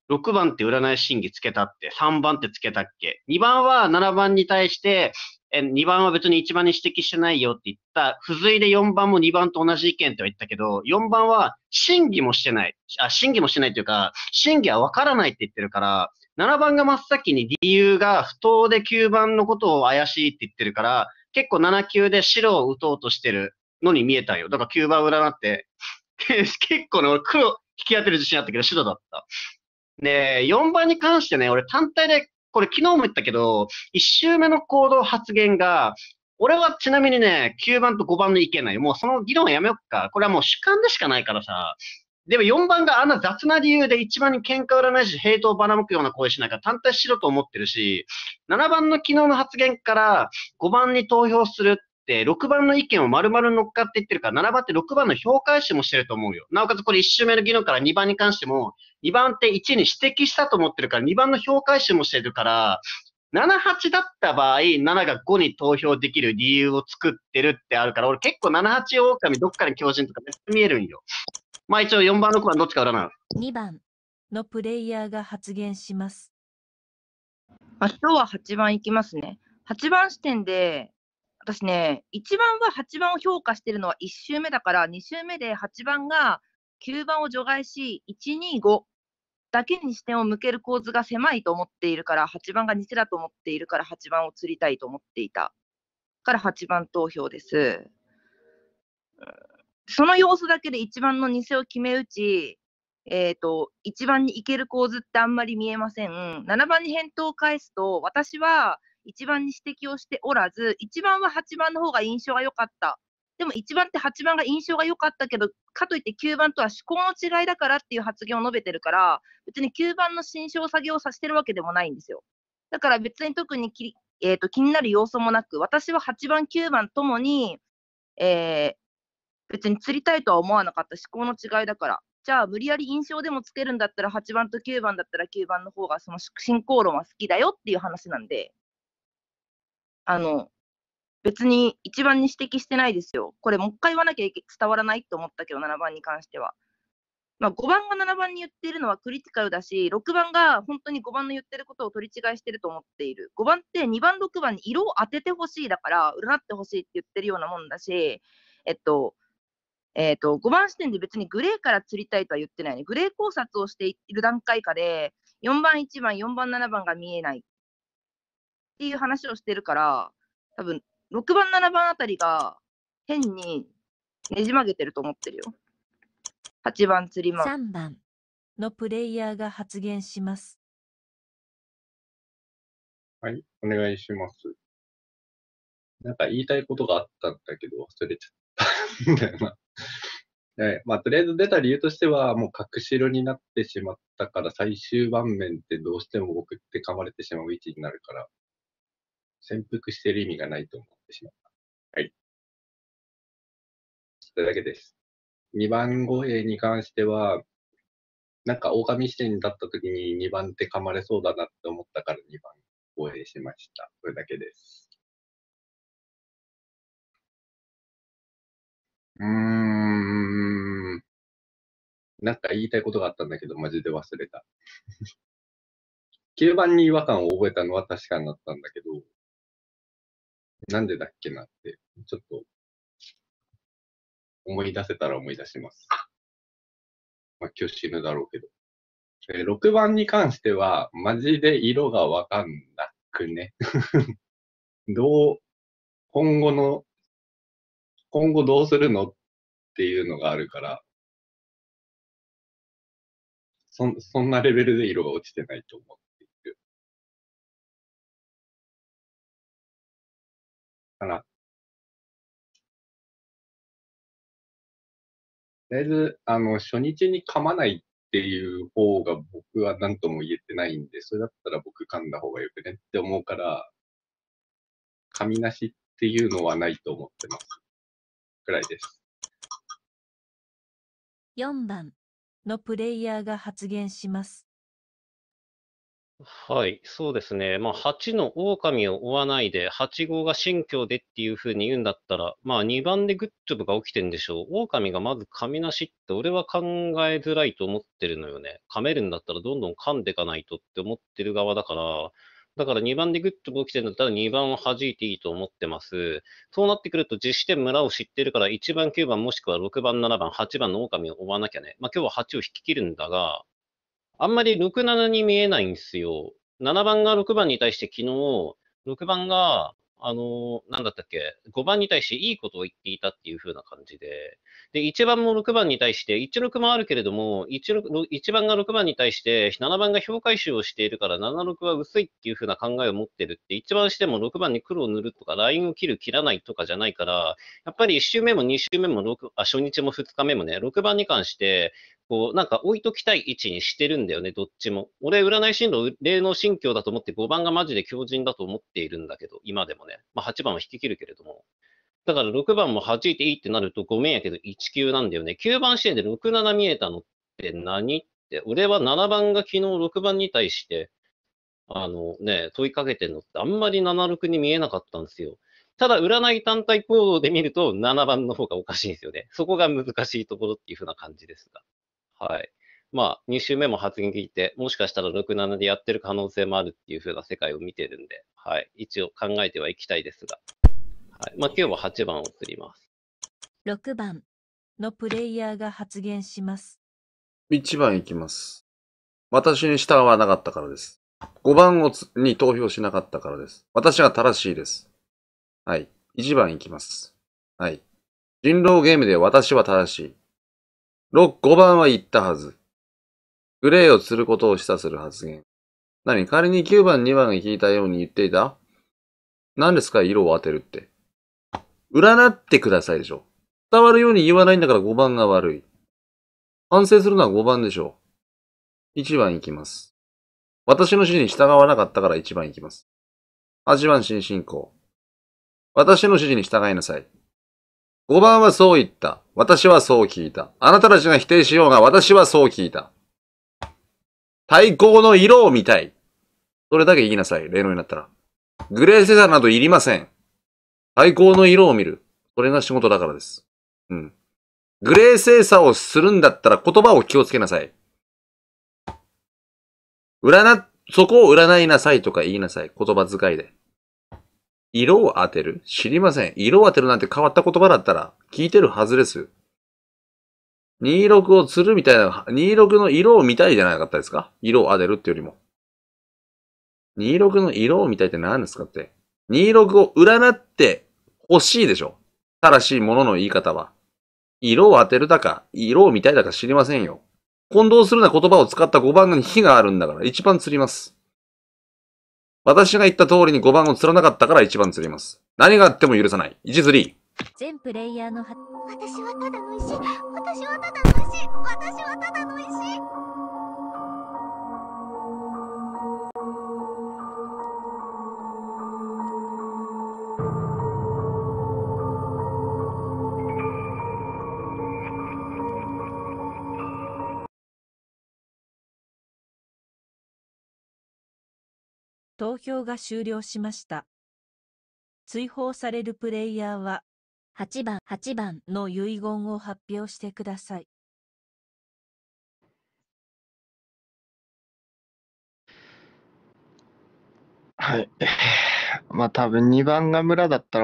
ろくばんって占い審議つけたって、さんばんってつけたっけ？ に 番はななばんに対して、え、にばんは別にいちばんに指摘してないよって言った、付随でよんばんもにばんと同じ意見とは言ったけど、よんばんは審議もしてない。あ、審議もしてないというか、審議はわからないって言ってるから、ななばんが真っ先に理由が不当できゅうばんのことを怪しいって言ってるから、結構ななきゅうで白を打とうとしてるのに見えたんよ。だからきゅうばん占って、結構ね、俺黒引き当てる自信あったけど白だった。で、よんばんに関してね、俺単体で、これ昨日も言ったけど、いち周目の行動発言が、俺はちなみにね、きゅうばんとごばんの意見ないよ。もうその議論はやめよっか。これはもう主観でしかないからさ。でもよんばんがあんな雑な理由でいちばんに喧嘩売らないし、ヘイトをばらまくような行為しないから単体しろと思ってるし、ななばんの昨日の発言からごばんに投票するって、ろくばんの意見を丸々乗っかって言ってるから、ななばんってろくばんの評価しもしてると思うよ。なおかつこれいち周目の議論からにばんに関しても、にばんっていちに指摘したと思ってるから、にばんの評価しもしてるから、なな、はちだった場合、なながごに投票できる理由を作ってるってあるから、俺結構なな、はち狼どっかに強靭とかめっちゃ見えるんよ。まあ一応よんばん、ろくばんどっちか占う。
にばんのプレイヤーが発言します。
あ、今日ははちばんいきますね。はちばん視点で、私ね、いちばんははちばんを評価してるのはいち周目だから、に周目ではちばんがきゅうばんを除外し、いち、に、ごだけに視点を向ける構図が狭いと思っているから、はちばんが偽だと思っているから、はちばんを釣りたいと思っていた。からはちばん投票です。その要素だけでいちばんの偽を決め打ち、えっと、いちばんに行ける構図ってあんまり見えません。ななばんに返答を返すと、私はいちばんに指摘をしておらず、いちばんははちばんの方が印象が良かった。でもいちばんってはちばんが印象が良かったけど、かといってきゅうばんとは思考の違いだからっていう発言を述べてるから、別にきゅうばんの心象作業をさせてるわけでもないんですよ。だから別に特にき、えーと、気になる要素もなく、私ははちばん、きゅうばんともに、えー、別に釣りたいとは思わなかった思考の違いだから。じゃあ無理やり印象でもつけるんだったらはちばんときゅうばんだったらきゅうばんの方がその進行論は好きだよっていう話なんで、あの、別にいちばんに指摘してないですよ。これもう一回言わなきゃ伝わらないと思ったけど、ななばんに関しては。まあ、ごばんがななばんに言っているのはクリティカルだし、ろくばんが本当にごばんの言ってることを取り違いしてると思っている。ごばんってにばん、ろくばんに色を当ててほしいだから、占ってほしいって言ってるようなもんだし、えっと、えっと、ごばん視点で別にグレーから釣りたいとは言ってないね。グレー考察をしている段階下で、よんばん、いちばん、よんばん、ななばんが見えないっていう話をしてるから、多分ろくばん、ななばんあたりが変にねじ曲げてると思ってるよ。はちばん釣りま。
さんばんのプレイヤーが発言します。
はい、お願いします。なんか言いたいことがあったんだけど忘れちゃったんだよな。はい、まあ、とりあえず出た理由としては、もう隠し色になってしまったから、最終盤面ってどうしても僕って噛まれてしまう位置になるから、潜伏してる意味がないと思ってしまった。はい。それだけです。にばん護衛に関しては、なんか狼視点に立った時ににばんって噛まれそうだなって思ったからにばん護衛しました。それだけです。うーん。なんか言いたいことがあったんだけど、マジで忘れた。きゅうばんに違和感を覚えたのは確かになったんだけど、なんでだっけなって、ちょっと思い出せたら思い出します。まあ今日死ぬだろうけど。えーろくばんに関しては、マジで色がわかんなくね。どう、今後の、今後どうするのっていうのがあるから、そ、そんなレベルで色が落ちてないと思っている。かな。とりあえず、あの、初日に噛まないっていう方が僕は何とも言えてないんで、それだったら僕噛んだ方がよくねって思うから、噛みなしっていうのはないと思ってます。くらいです。
よんばんのプレイヤーが発言します。
はい、そうですね。まあ、はちの狼を追わないで、はち号が新居でっていう風に言うんだったら、まあ、にばんでグッジョブが起きてんでしょう。狼がまず噛みなしって俺は考えづらいと思ってるのよね。噛めるんだったらどんどん噛んでいかないとって思ってる側だから、だからにばんでグッジョブ起きてるんだったらにばんを弾いていいと思ってます。そうなってくると実施点村を知ってるからいちばんきゅうばんもしくはろくばんななばんはちばんの狼を追わなきゃね。まあ今日ははちを引き切るんだが、あんまりろく、ななに見えないんですよ。ななばんがろくばんに対して昨日、ろくばんが、あのーなんだったっけ、ごばんに対していいことを言っていたっていう風な感じで、で、いちばんもろくばんに対して、いちろくもあるけれども、いち、いちばんがろくばんに対して、ななばんが評回収をしているから、なな、ろくは薄いっていう風な考えを持ってるって、いちばんしてもろくばんに黒を塗るとか、ラインを切る、切らないとかじゃないから、やっぱりいっ週目もに週目もろく、あ、初日もふつかめもね、ろくばんに関して、こう、なんか置いときたい位置にしてるんだよね、どっちも。俺、占い進路、霊能心境だと思ってごばんがマジで強靭だと思っているんだけど、今でもね。まあはちばんは引き切るけれども。だからろくばんも弾いていいってなるとごめんやけどいち級なんだよね。きゅうばん視点でろく、なな見えたのって何って、俺はななばんが昨日ろくばんに対して、あのね、問いかけてるのってあんまりなな、ろくに見えなかったんですよ。ただ、占い単体行動で見るとななばんの方がおかしいんですよね。そこが難しいところっていう風な感じですが。はい。まあ、に週目も発言聞いて、もしかしたらろく、ななでやってる可能性もあるっていう風な世界を見てるんで、はい。一応考えてはいきたいですが。はい。まあ、今日ははちばんを釣ります。
ろくばんのプレイヤーが発言します。
いちばんいきます。私に従わなかったからです。ごばんをつに投票しなかったからです。私が正しいです。はい。いちばんいきます。はい。人狼ゲームで私は正しい。ろく、ごばんは言ったはず。グレーを釣ることを示唆する発言。何仮にきゅうばん、にばんが聞いたように言っていた何ですか色を当てるって。占ってくださいでしょ。伝わるように言わないんだからごばんが悪い。反省するのはごばんでしょう。いちばんいきます。私の指示に従わなかったからいちばんいきます。はちばん新進行。私の指示に従いなさい。ごばんはそう言った。私はそう聞いた。あなたたちが否定しようが私はそう聞いた。対抗の色を見たい。それだけ言いなさい。例のになったら。グレーセサなどいりません。対抗の色を見る。それが仕事だからです。うん。グレー精査をするんだったら言葉を気をつけなさい。占、そこを占いなさいとか言いなさい。言葉遣いで。色を当てる？知りません。色を当てるなんて変わった言葉だったら聞いてるはずです。にじゅうろくを釣るみたいな、にじゅうろくの色を見たいじゃなかったですか？色を当てるってよりも。にじゅうろくの色を見たいって何ですかって。にじゅうろくを占って欲しいでしょ。正しいものの言い方は。色を当てるだか、色を見たいだか知りませんよ。混同するな言葉を使ったごばんに火があるんだからいちばん釣ります。私が言った通りにごばんを釣らなかったからいちばん釣ります。何があっても許さない。いち釣り。
全プレイヤーのは私はただの石私はただの石私はただの石
投票が終了しました。追放されるプレイヤーは
はちばんはちばん
の遺言を発表してください。
はい。まあ多分にばんが村だったら、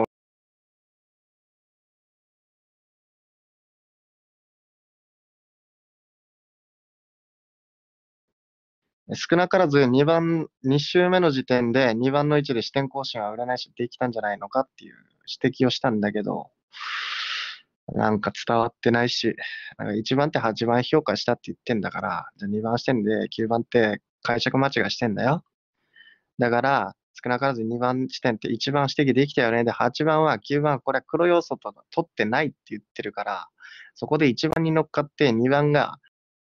少なからずにばん、に週目の時点でにばんの位置で視点更新は占い師できたんじゃないのかっていう指摘をしたんだけど、なんか伝わってないし、なんかいちばんってはちばん評価したって言ってんだから、じゃあにばん視点できゅうばんって解釈間違いしてんだよ。だから、少なからずにばん地点っていちばん指摘できたよね。で、はちばんはきゅうばん、これは黒要素とか取ってないって言ってるから、そこでいちばんに乗っかってにばんが、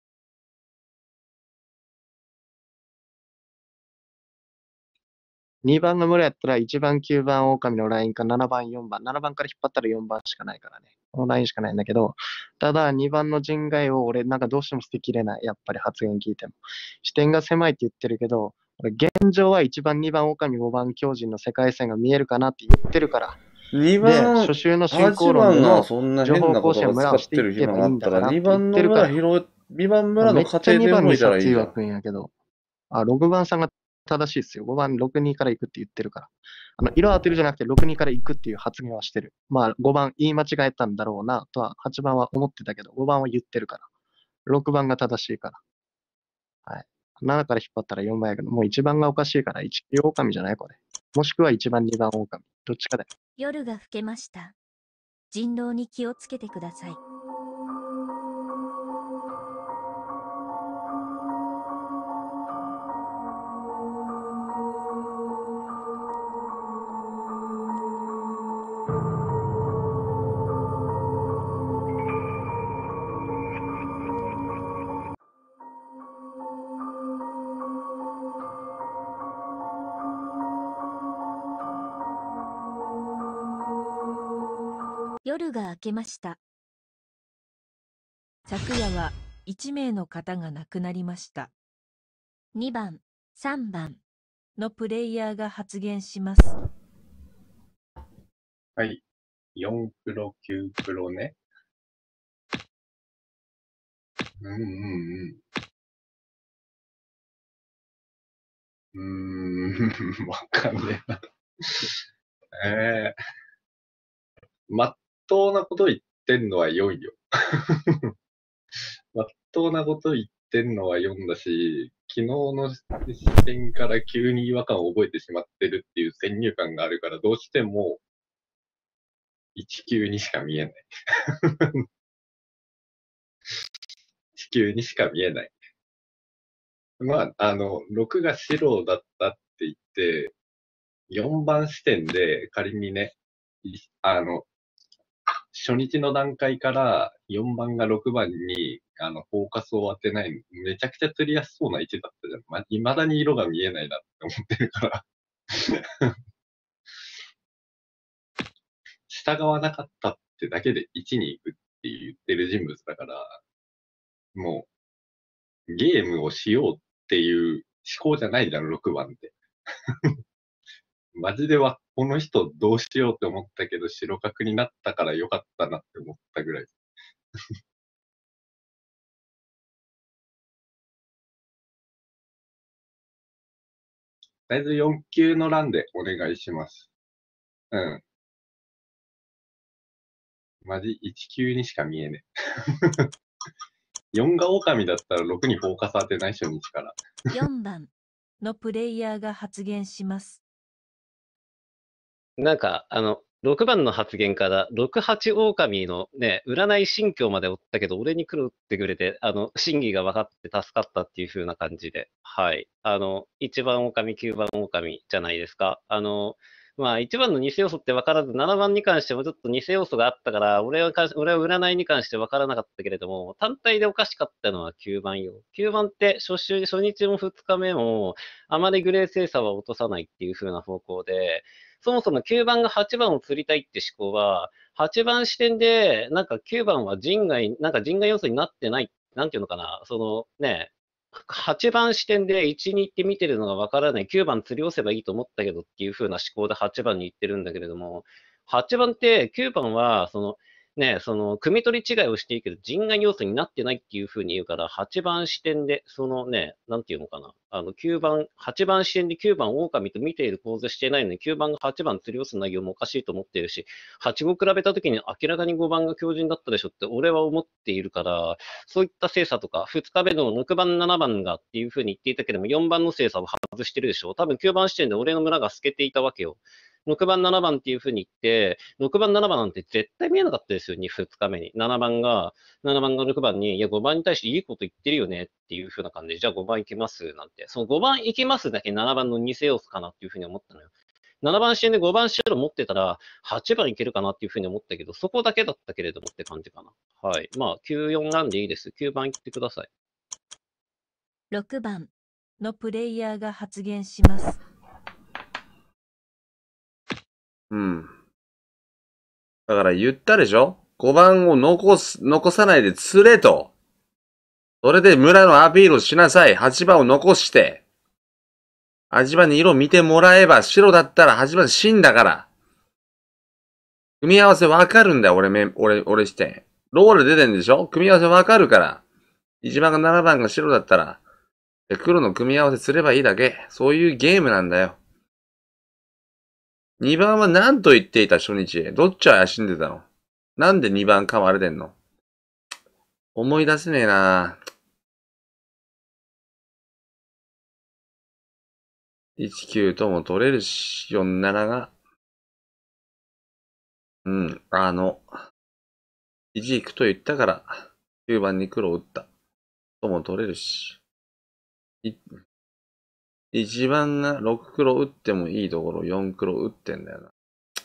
にばんが村やったらいちばんきゅうばん狼のラインかななばんよんばん。ななばんから引っ張ったらよんばんしかないからね。このラインしかないんだけど、ただにばんの陣外を俺なんかどうしても捨てきれない。やっぱり発言聞いても。視点が狭いって言ってるけど、 俺現状はいちばん、にばん、狼、ごばん、狂人の世界線が見えるかなって言ってるから。
にばん、
で、初週の進
はちばん
行論でも、
がそんな
情報
変なこ
更新を村
とが使っ
をしててい
る暇
けばいいん
があったら、
だからって
にばんの
言ってるから。
村拾え、にばん村
めっ
の家
ちゃにばん
庭で動いた
にさつ
らいいじゃん。
岩くんやけど、あ、ろくばんさんが正しいですよ。ごばん、ろくにから行くって言ってるから。あの、色当てるじゃなくてろくにから行くっていう発言はしてる。まあ、ごばん言い間違えたんだろうなとは、はちばんは思ってたけど、ごばんは言ってるから。ろくばんが正しいから。はい。ななから引っ張ったらよんばんやけど、もういちばんがおかしいから、いち、狼じゃないこれ。もしくはいちばん、にばん狼。どっちかだよ。
夜が更けました。人狼に気をつけてください。夜が明けました。
昨夜はいち名の方が亡くなりました。
にばん、さんばん
のプレイヤーが発言します。
はい。よん黒、きゅう黒ね。うんうんうん。うーん、わかんねえな。ええまっとうなこと言ってんのはよんよ。まっとうなこと言ってんのはよんだし、昨日の視点から急に違和感を覚えてしまってるっていう先入観があるから、どうしてもいちきゅうにしか見えない。いちきゅうにしか見えない。まあ、あの、ろくが白だったって言って、よんばん視点で仮にね、いあの、初日の段階からよんばんがろくばんにあのフォーカスを当てない、めちゃくちゃ釣りやすそうな位置だったじゃん。ま、未だに色が見えないなって思ってるから。従わなかったってだけでいちに行くって言ってる人物だから、もうゲームをしようっていう思考じゃないじゃん、ろくばんって。マジでは、この人どうしようって思ったけど、白角になったからよかったなって思ったぐらい。とりあえずよん級の欄でお願いします。うん。マジいち級にしか見えねえ。よんが狼だったらろくにフォーカス当てない初日から。
よんばんのプレイヤーが発言します。
なんか、あの、ろくばんの発言から、ろく、はち狼のね、占い心境まで追ったけど、俺に来るってくれて、あの、真偽が分かって助かったっていう風な感じで、はい。あの、いちばん狼、きゅうばん狼じゃないですか。あの、まあ、いちばんの偽要素って分からず、ななばんに関してもちょっと偽要素があったから、俺はか、俺は占いに関して分からなかったけれども、単体でおかしかったのはきゅうばんよ。きゅうばんって初週、初日もふつかめも、あまりグレー精査は落とさないっていう風な方向で、そもそもきゅうばんがはちばんを釣りたいって思考は、はちばん視点で、なんかきゅうばんは人外、なんか人外要素になってない、なんていうのかな、そのね、はちばん視点でいちに行って見てるのがわからない、きゅうばん釣り寄せばいいと思ったけどっていう風な思考ではちばんに行ってるんだけれども、はちばんってきゅうばんは、その、ね、その、組み取り違いをしていいけど、人外要素になってないっていう風に言うから、はちばん視点で、そのね、なんていうのかな。あの、きゅうばん、はちばん視点できゅうばん狼と見ている構図してないのに、きゅうばんがはちばん釣り寄す内容もおかしいと思っているし、はちご比べたときに明らかにごばんが強靭だったでしょって俺は思っているから、そういった精査とか、ふつかめのろくばん、ななばんがっていう風に言っていたけども、よんばんの精査を外してるでしょ。多分きゅうばん視点で俺の村が透けていたわけよ。ろくばん、ななばんっていう風に言って、ろくばん、ななばんなんて絶対見えなかったですよ、ふつかめに。ななばんが、ななばんがろくばんに、いや、ごばんに対していいこと言ってるよねっていう風な感じで、じゃあごばん行きますなんて。そのごばん行きますだけななばんの偽要素かなっていう風に思ったのよ。ななばん視点でごばん白持ってたら、はちばんいけるかなっていう風に思ったけど、そこだけだったけれどもって感じかな。はい。まあ、きゅうよんなんでいいです。きゅうばん行ってください。
ろくばん
のプレイヤーが発言します。
うん。だから言ったでしょ ?ご 番を残す、残さないで釣れと。それで村のアピールをしなさい。はちばんを残して。 はちばんに色見てもらえば、白だったらはちばん死んだから。組み合わせわかるんだよ、俺め、俺、俺視点。ロール出てんでしょ？組み合わせわかるから。いちばんがななばんが白だったら、黒の組み合わせすればいいだけ。そういうゲームなんだよ。にばんは何と言っていた初日。どっちは怪しんでたの？なんでにばん噛まれてんの？思い出せねえな。いちきゅうとも取れるし、よんななが。うん、あの、いち行くと言ったから、きゅうばんに黒打った。とも取れるし。い、いちばんがろく黒打ってもいいところよん黒打ってんだよな。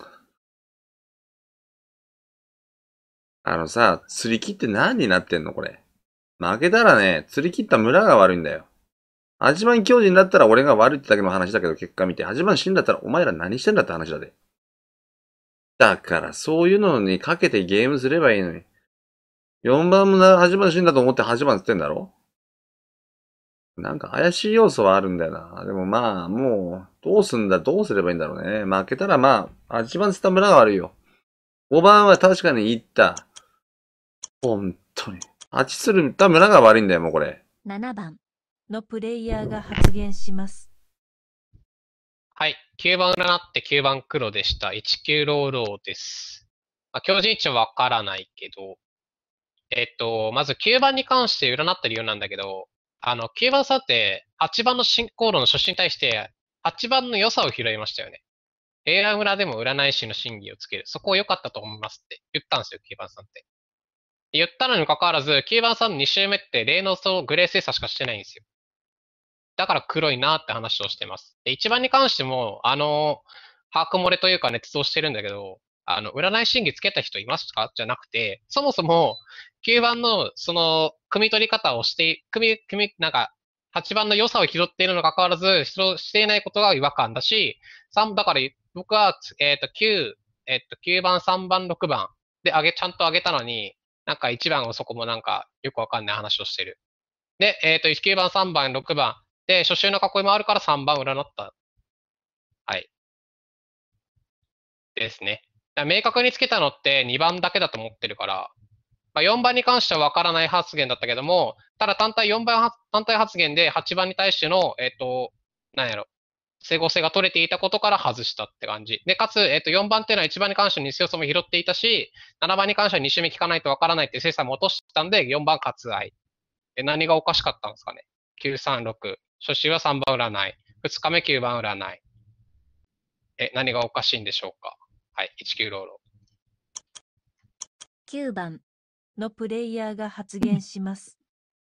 あのさ、釣り切って何になってんのこれ。負けたらね、釣り切った村が悪いんだよ。はちばん強靭だったら俺が悪いってだけの話だけど結果見て、はちばん死んだったらお前ら何してんだって話だで。だからそういうのにかけてゲームすればいいのに。よんばんもな、はちばん死んだと思ってはちばんつってんだろ？なんか怪しい要素はあるんだよな。でもまあ、もう、どうすんだ、どうすればいいんだろうね。負けたらまあ、はちばんつった村が悪いよ。ごばんは確かに言った。本当に。はちするった村が悪いんだよ、もうこれ。
ななばんのプレイヤーが発言します。
はい。きゅうばん占ってきゅうばん黒でした。いちきゅうローローです。まあ、強靭値はわからないけど、えっと、まずきゅうばんに関して占った理由なんだけど、あの、きゅうばんさんってはちばんの進行路の初心に対してはちばんの良さを拾いましたよね。エーアイ 村でも占い師の真偽をつける。そこ良かったと思いますって言ったんですよ、きゅうばんさんって。言ったのにもかかわらず、きゅうばんさんのに周目って霊能とグレー精査しかしてないんですよ。だから黒いなって話をしてます。で、いちばんに関しても、あの、把握漏れというか捏造してるんだけど、あの、占い真偽つけた人いますかじゃなくて、そもそも、きゅうばんの、その、組み取り方をして、組み、組み、なんか、はちばんの良さを拾っているのにかかわらず、していないことが違和感だし、さん、だから、僕は、えっと、きゅう、えっと、きゅうばん、さんばん、ろくばんで上げ、ちゃんと上げたのに、なんかいちばんをそこもなんか、よくわかんない話をしてる。で、えっと、きゅうばん、さんばん、ろくばん。で、初週の囲いもあるからさんばん占った。はい。ですね。だから明確につけたのってにばんだけだと思ってるから、まあ、よんばんに関してはわからない発言だったけども、ただ単体よんばん単体発言ではちばんに対しての、えっと、なんやろ、整合性が取れていたことから外したって感じ。で、かつ、えっと、よんばんっていうのはいちばんに関しての偽要素も拾っていたし、ななばんに関してはに周目聞かないとわからないっていう精査も落としたんで、よんばん割愛。で、何がおかしかったんですかね。きゅうさんろく。初週はさんばん占い。ふつかめきゅうばん占い。え、何がおかしいんでしょうか。はい、いちきゅうローロー。
きゅうばんのプレイヤーが発言します。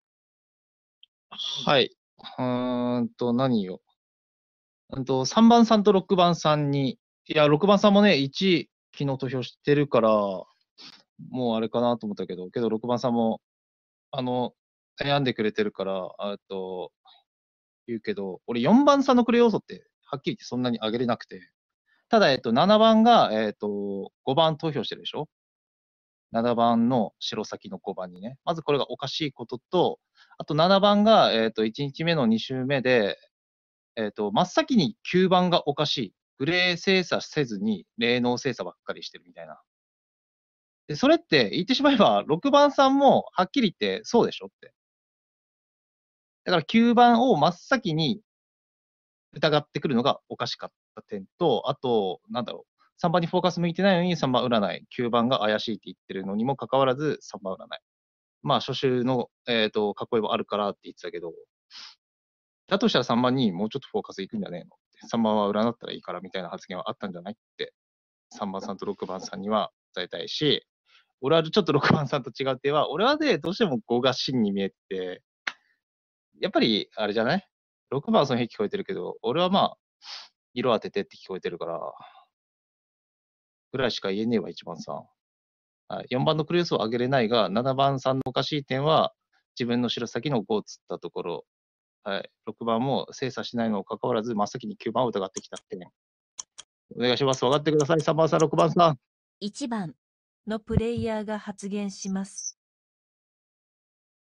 はい。うーんと、何よ。うんと、さんばんさんとろくばんさんに、いや、ろくばんさんもね、いち、昨日投票してるから、もうあれかなと思ったけど、けどろくばんさんも、あの、悩んでくれてるから、えっと、言うけど、俺よんばんさんのクレ要素って、はっきり言ってそんなに上げれなくて、ただ、えっと、ななばんが、えっと、ごばん投票してるでしょ？ なな 番の白先のごばんにね。まずこれがおかしいことと、あとななばんが、えっと、いちにちめのに週目で、えっと、真っ先にきゅうばんがおかしい。グレー精査せずに、霊能精査ばっかりしてるみたいな。で、それって言ってしまえば、ろくばんさんもはっきり言ってそうでしょって。だからきゅうばんを真っ先に疑ってくるのがおかしかった点と、あと、なんだろう。さんばんにフォーカス向いてないのにさんばん占い、きゅうばんが怪しいって言ってるのにもかかわらずさんばん占い。まあ、初週の、えっと、囲いもあるからって言ってたけど、だとしたらさんばんにもうちょっとフォーカスいくんじゃねえのって、さんばんは占ったらいいからみたいな発言はあったんじゃないって、さんばんさんとろくばんさんには伝えたいし、俺はちょっとろくばんさんと違う点は、俺はね、どうしてもごが真に見えて、やっぱり、あれじゃない ?ろく 番その辺聞こえてるけど、俺はまあ、色当ててって聞こえてるから、ぐらいしか言えねえわ、いちばんさん。はい、よんばんのクルースを上げれないが、ななばんさんのおかしい点は、自分の白先のごをつったところ、はい、ろくばんも精査しないのにかかわらず、真っ先にきゅうばんを疑ってきた点。お願いします。分かってください。さんばんさん、ろくばんさん。
いちばんのプレイヤーが発言します。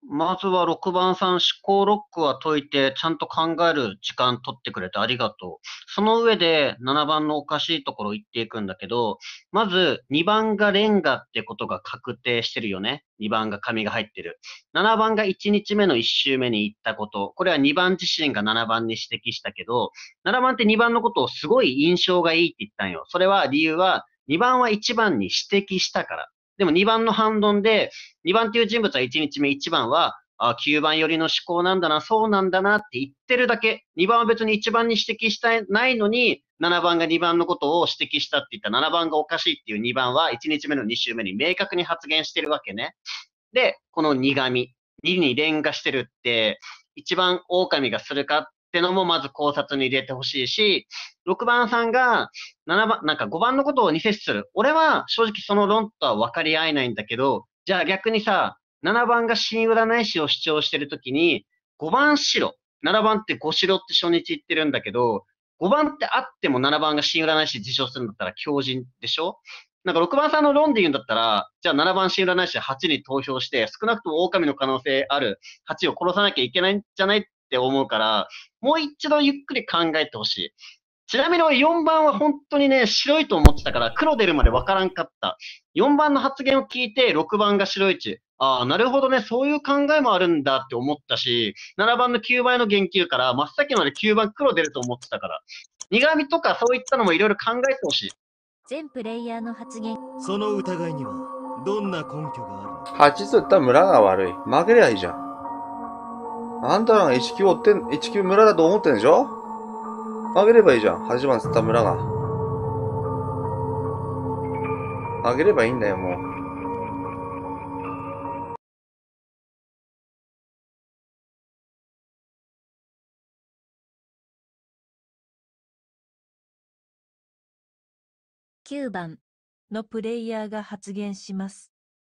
まずはろくばんさん、思考ロックは解いて、ちゃんと考える時間取ってくれてありがとう。その上でななばんのおかしいところ言っていくんだけど、まずにばんがレンガってことが確定してるよね。にばんが紙が入ってる。ななばんがいちにちめのいち周目に言ったこと。これはにばん自身がななばんに指摘したけど、ななばんってにばんのことをすごい印象がいいって言ったんよ。それは理由は、にばんはいちばんに指摘したから。でもにばんの反論で、にばんっていう人物はいちにちめいちばんは、あ、きゅうばん寄りの思考なんだな、そうなんだなって言ってるだけ。にばんは別にいちばんに指摘してないのに、ななばんがにばんのことを指摘したって言ったななばんがおかしいっていうにばんはいちにちめのに週目に明確に発言してるわけね。で、この苦味。にに連がしてるって、一番狼がするかってのもまず考察に入れてほしいし、ろくばんさんがななばん、なんかごばんのことをに摂取する。俺は正直その論とは分かり合えないんだけど、じゃあ逆にさ、ななばんが新占い師を主張してるときに、ごばん白。ななばんってご白って初日言ってるんだけど、ごばんってあってもななばんが新占い師自称するんだったら強靭でしょ。なんかろくばんさんの論で言うんだったら、じゃあななばん新占い師ではちに投票して、少なくとも狼の可能性あるはちを殺さなきゃいけないんじゃないって思うから、もう一度ゆっくり考えてほしい。ちなみに俺よんばんは本当にね、白いと思ってたから、黒出るまでわからんかった。よんばんの発言を聞いて、ろくばんが白いち。ああ、なるほどね、そういう考えもあるんだって思ったし、ななばんのきゅうばんへの言及から、真っ先まできゅうばん黒出ると思ってたから。苦味とかそういったのもいろいろ考えてほしい。
全プレイヤーの発言。
その疑いにはどんな根拠があるの？
はちと言ったら村が悪い。負けりゃいいじゃん。あんたらがいちきゅう追ってん、いちきゅう村だと思ってんでしょ？負ければいいじゃん。はちばんつった村が。負ければいいんだよ、もう。
きゅうばんのプレイヤーが発言します。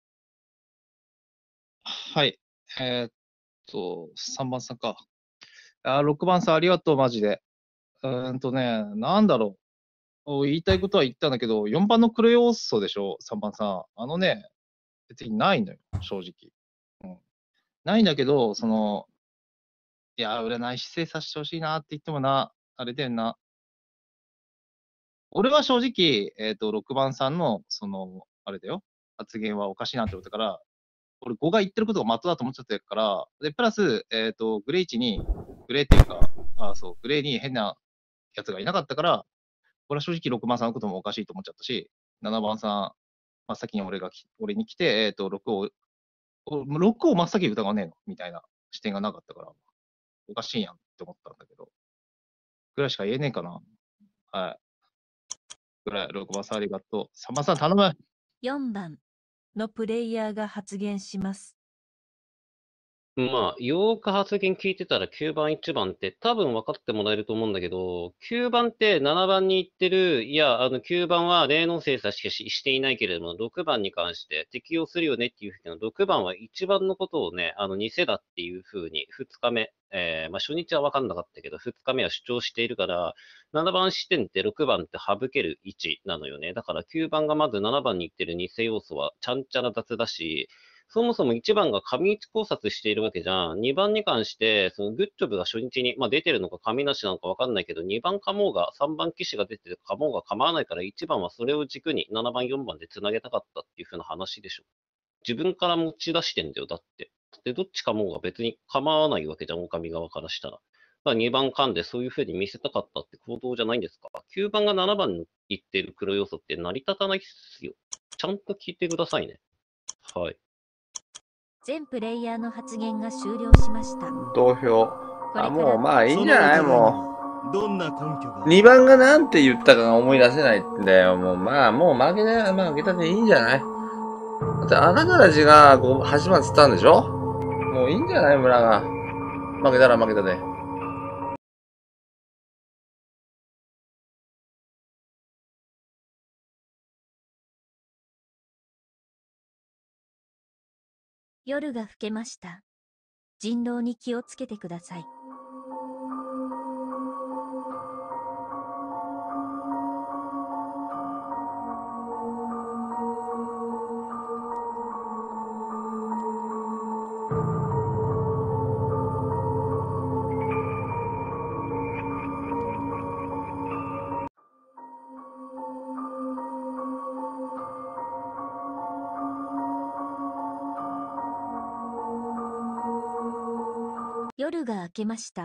はい。えーっと、さんばんさんか。あ、ろくばんさんありがとう、マジで。うーんとね、なんだろう。言いたいことは言ったんだけど、よんばんの黒要素でしょ、さんばんさん。あのね、別にないのよ、正直。うん、ないんだけど、その、いや、占い師精査してほしいなって言ってもな、あれだよな。俺は正直、えっと、ろくばんさんの、その、あれだよ、発言はおかしいなって思ったから、俺ごが言ってることが的だと思っちゃってるから、で、プラス、えっと、グレイチに、グレーっていうか、あ、そう、グレーに変なやつがいなかったから、俺は正直ろくばんさんのこともおかしいと思っちゃったし、ななばんさん、真っ先に俺がき、俺に来て、えっと、ろくを、おろくを真っ先に疑わねえのみたいな視点がなかったから、おかしいやんって思ったんだけど、ぐらいしか言えねえかな。はい。ぐらい、ろくばんさんありがとう。さんばんさん頼む。
よんばんのプレイヤーが発言します。
まあ、よーく発言聞いてたらきゅうばんいちばんって多分分かってもらえると思うんだけど、きゅうばんってななばんに言ってる、いや、あのきゅうばんは霊能精査しかししていないけれども、ろくばんに関して適用するよねっていうふうに、ろくばんはいちばんのことをね、あの偽だっていうふうにふつかめ、えーまあ初日は分かんなかったけど、ふつかめは主張しているから、ななばん視点ってろくばんって省ける位置なのよね。だからきゅうばんがまずななばんに言ってる偽要素はちゃんちゃら雑だし、そもそもいちばんが紙一考察しているわけじゃん。にばんに関して、そのグッジョブが初日に、まあ、出てるのか紙なしなのかわかんないけど、にばんかもうが、さんばん騎士が出ててかもうが構わないから、いちばんはそれを軸にななばん、よんばんで繋げたかったっていう風な話でしょ。自分から持ち出してんだよ、だって。で、どっちかもうが別に構わないわけじゃん、狼側からしたら。だからにばん間でそういう風に見せたかったって行動じゃないんですか。きゅうばんがななばんに言ってる黒要素って成り立たないっすよ。ちゃんと聞いてくださいね。はい。
全プレイヤーの発言が終了しました。
投票。あ、もうまあいいんじゃない？も
う。どんな根拠が？
にばんがなんて言ったかが思い出せないんだよ。もうまあ、もう負けだよ。まあ負けたでいいんじゃない？だってあなたたちがはちばんつったんでしょ？もういいんじゃない村が。負けたら負けたで。
夜が更けました。人狼に気をつけてください。 夜が明けました。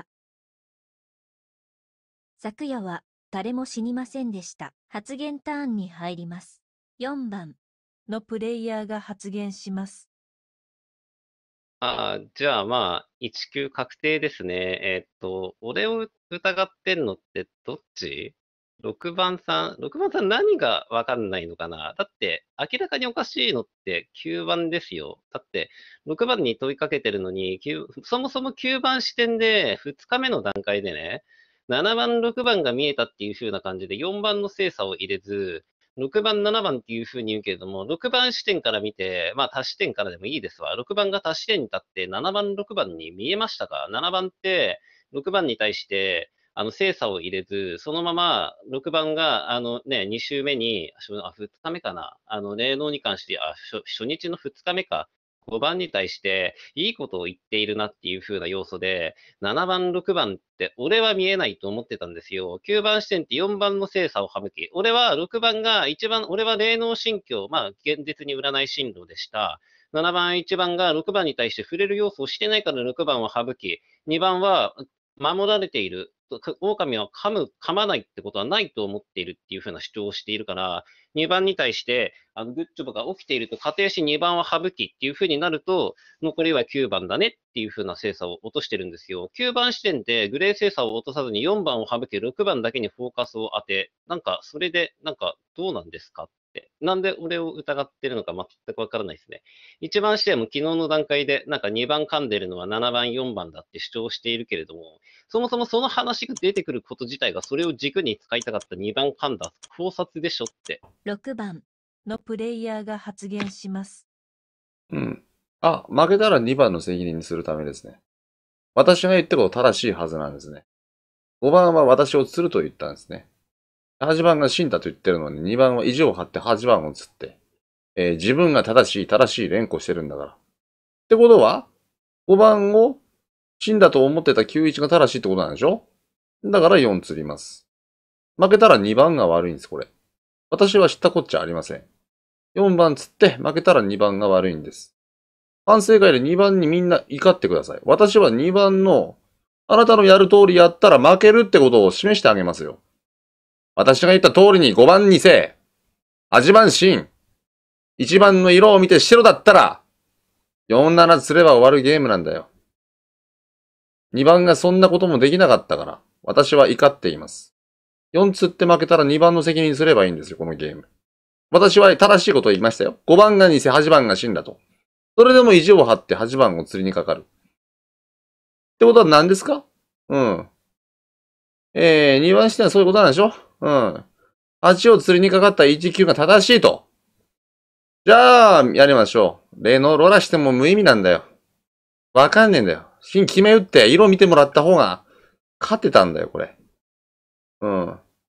昨夜は誰も死にませんでした。発言ターンに入ります。よんばん。
のプレイヤーが発言します。
ああ、じゃあまあ、いち級確定ですね。えーっと、俺を疑ってんのってどっち？ ろく 番さん、ろくばんさん何がわかんないのかな？だって、明らかにおかしいのってきゅうばんですよ。だって、ろくばんに問いかけてるのに、きゅうそもそもきゅうばん視点でふつかめの段階でね、ななばん、ろくばんが見えたっていう風な感じでよんばんの精査を入れず、ろくばん、ななばんっていう風に言うけれども、ろくばん視点から見て、まあ足し点からでもいいですわ。ろくばんが足し点に立ってななばん、ろくばんに見えましたか？ なな 番ってろくばんに対して、あの、精査を入れず、そのままろくばんが、あのね、に週目に、あ、ふつかめかな。あの、霊能に関して、あ、初初日のふつかめか。ごばんに対して、いいことを言っているなっていう風な要素で、ななばん、ろくばんって俺は見えないと思ってたんですよ。きゅうばん視点ってよんばんの精査を省き、俺はろくばんが一番、俺は霊能心境、まあ現実に占い進路でした。ななばん、いちばんがろくばんに対して触れる要素をしてないからろくばんを省き、にばんは守られている。狼は噛む、噛まないってことはないと思っているっていうふうな主張をしているから、にばんに対して、あの、グッジョブが起きていると仮定しにばんは省きっていうふうになると、残りはきゅうばんだねっていうふうな精査を落としてるんですよ。きゅうばん視点でグレー精査を落とさずによんばんを省き、ろくばんだけにフォーカスを当て、なんか、それで、なんか、どうなんですかって。なんで俺を疑ってるのか全くわからないですね。いちばん視点も昨日の段階で、なんかにばん噛んでるのはななばん、よんばんだって主張しているけれども、そもそもその話が出てくること自体がそれを軸に使いたかったにばん噛んだ考察でしょって。
ろくばん。
のプレイヤーが発言します。
うん。あ、負けたらにばんの責任にするためですね。私が言ったこと正しいはずなんですね。ごばんは私を釣ると言ったんですね。はちばんが死んだと言ってるのににばんは意地を張ってはちばんを釣って、えー、自分が正しい正しい連呼してるんだから。ってことは、ごばんを死んだと思ってたきゅういちが正しいってことなんでしょ？だからよん釣ります。負けたらにばんが悪いんです、これ。私は知ったこっちゃありません。よんばん釣って負けたらにばんが悪いんです。反省会でにばんにみんな怒ってください。私はにばんの、あなたのやる通りやったら負けるってことを示してあげますよ。私が言った通りにごばんにせ、はちばん真、いちばんの色を見て白だったら、よんなな釣れば終わるゲームなんだよ。にばんがそんなこともできなかったから、私は怒っています。よん釣って負けたらにばんの責任すればいいんですよ、このゲーム。私は正しいことを言いましたよ。ごばんがにせ、はちばんが真だと。それでも意地を張ってはちばんを釣りにかかる。ってことは何ですか？うん。えー、にばん視点はそういうことなんでしょ？うん。はちを釣りにかかったいちきゅうが正しいと。じゃあ、やりましょう。例のロラしても無意味なんだよ。わかんねえんだよ。芯決め打って色見てもらった方が勝ってたんだよ、これ。うん。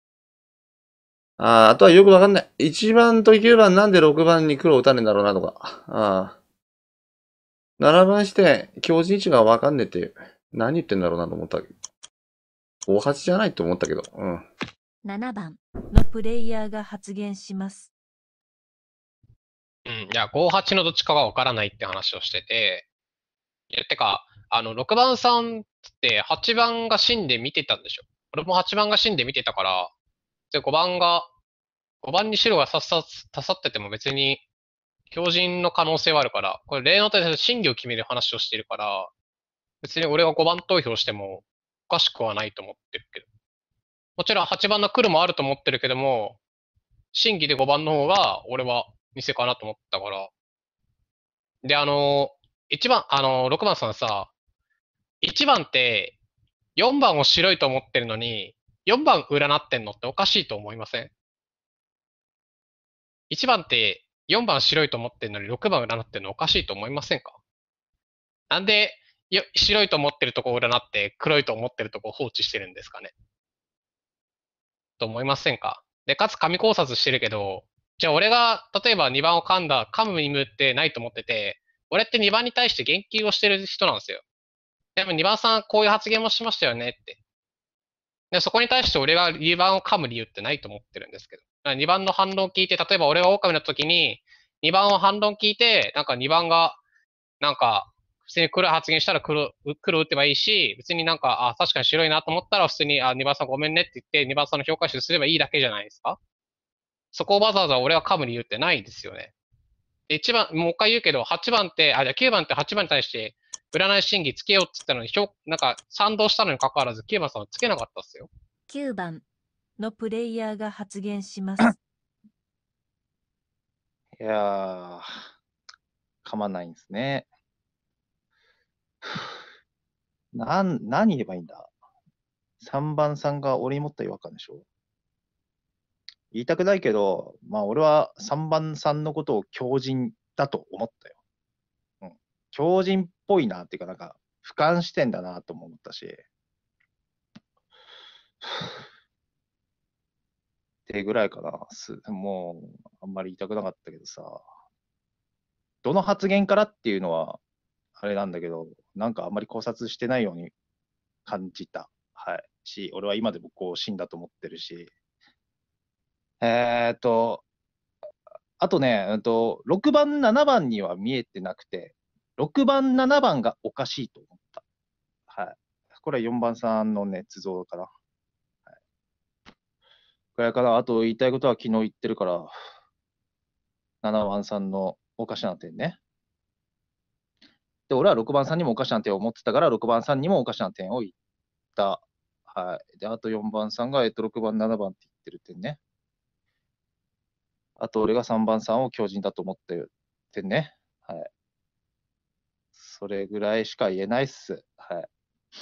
ああ、あとはよくわかんない。いちばんときゅうばんなんでろくばんに黒打たねえんだろうなとか。ああ。ななばん視点、強靭位置がわかんねえっていう。何言ってんだろうなと思ったけど。ごはちじゃないと思ったけど。うん。
ななばん。
のプレイヤーが発言します。
うん、いや、ごはちのどっちかがわからないって話をしてて、いや、てか、あの、ろくばんさんってはちばんが死んで見てたんでしょ。俺もはちばんが死んで見てたから、で、ごばんが、ごばんに白が刺さ刺さってても別に、強靭の可能性はあるから、これ例の対戦審議を決める話をしてるから、別に俺がごばん投票してもおかしくはないと思ってるけど。もちろんはちばんの黒もあると思ってるけども、審議でごばんの方が俺は店かなと思ったから。で、あの、いちばん、あの、ろくばんさんさ、いちばんってよんばんを白いと思ってるのに、よんばん占ってんのっておかしいと思いません？ いち 番ってよんばん白いと思ってるのにろくばん占ってんのおかしいと思いませんか？なんでよ白いと思ってるとこを占って黒いと思ってるとこを放置してるんですかねと思いませんか？で、かつ紙考察してるけど、じゃあ俺が例えばにばんを噛んだ、噛む意味ってないと思ってて、俺ってにばんに対して言及をしてる人なんですよ。でもにばんさんこういう発言もしましたよねって。で、そこに対して俺がにばんを噛む理由ってないと思ってるんですけど。にばんの反論を聞いて、例えば俺が狼の時に、にばんを反論聞いて、なんかにばんが、なんか普通に黒発言したら黒、黒打てばいいし、別になんか、あ、確かに白いなと思ったら普通に、あ、にばんさんごめんねって言って、にばんさんの評価集すればいいだけじゃないですか。そこをわざわざ俺は噛む理由ってないですよね。で、いちばん、もう一回言うけど、はちばんって、あ、じゃあきゅうばんってはちばんに対して、占い審議つけようって言ったのに、評なんか賛同したのに関わらず、きゅうばんさんはつけなかったっすよ。
きゅうばんのプレイヤーが発言します。
いやー、噛まないんですね。なん、何言えばいいんだ。さんばんさんが俺に持った違和感でしょ。言いたくないけど、まあ俺はさんばんさんのことを強靭だと思ったよ。うん。強靭っぽいなっていうか、なんか、俯瞰視点だなとも思ったし。ってぐらいかな。すもう、あんまり言いたくなかったけどさ。どの発言からっていうのは、あれなんだけど、なんかあんまり考察してないように感じた。はい。し、俺は今でもこう死んだと思ってるし。えーっと、あとね、うんと、ろくばん、ななばんには見えてなくて、ろくばん、ななばんがおかしいと思った。はい。これはよんばんさんの捏造かな。はい。これからあと言いたいことは昨日言ってるから、ななばんさんのおかしな点ね。で、俺はろくばんさんにもおかしな点を持ってたから、ろくばんさんにもおかしな点を言った。はい。で、あとよんばんさんが、えっと、ろくばん、ななばんって言ってる点ね。あと俺がさんばんさんを強靭だと思ってる点ね。はい。それぐらいしか言えないっす。はい。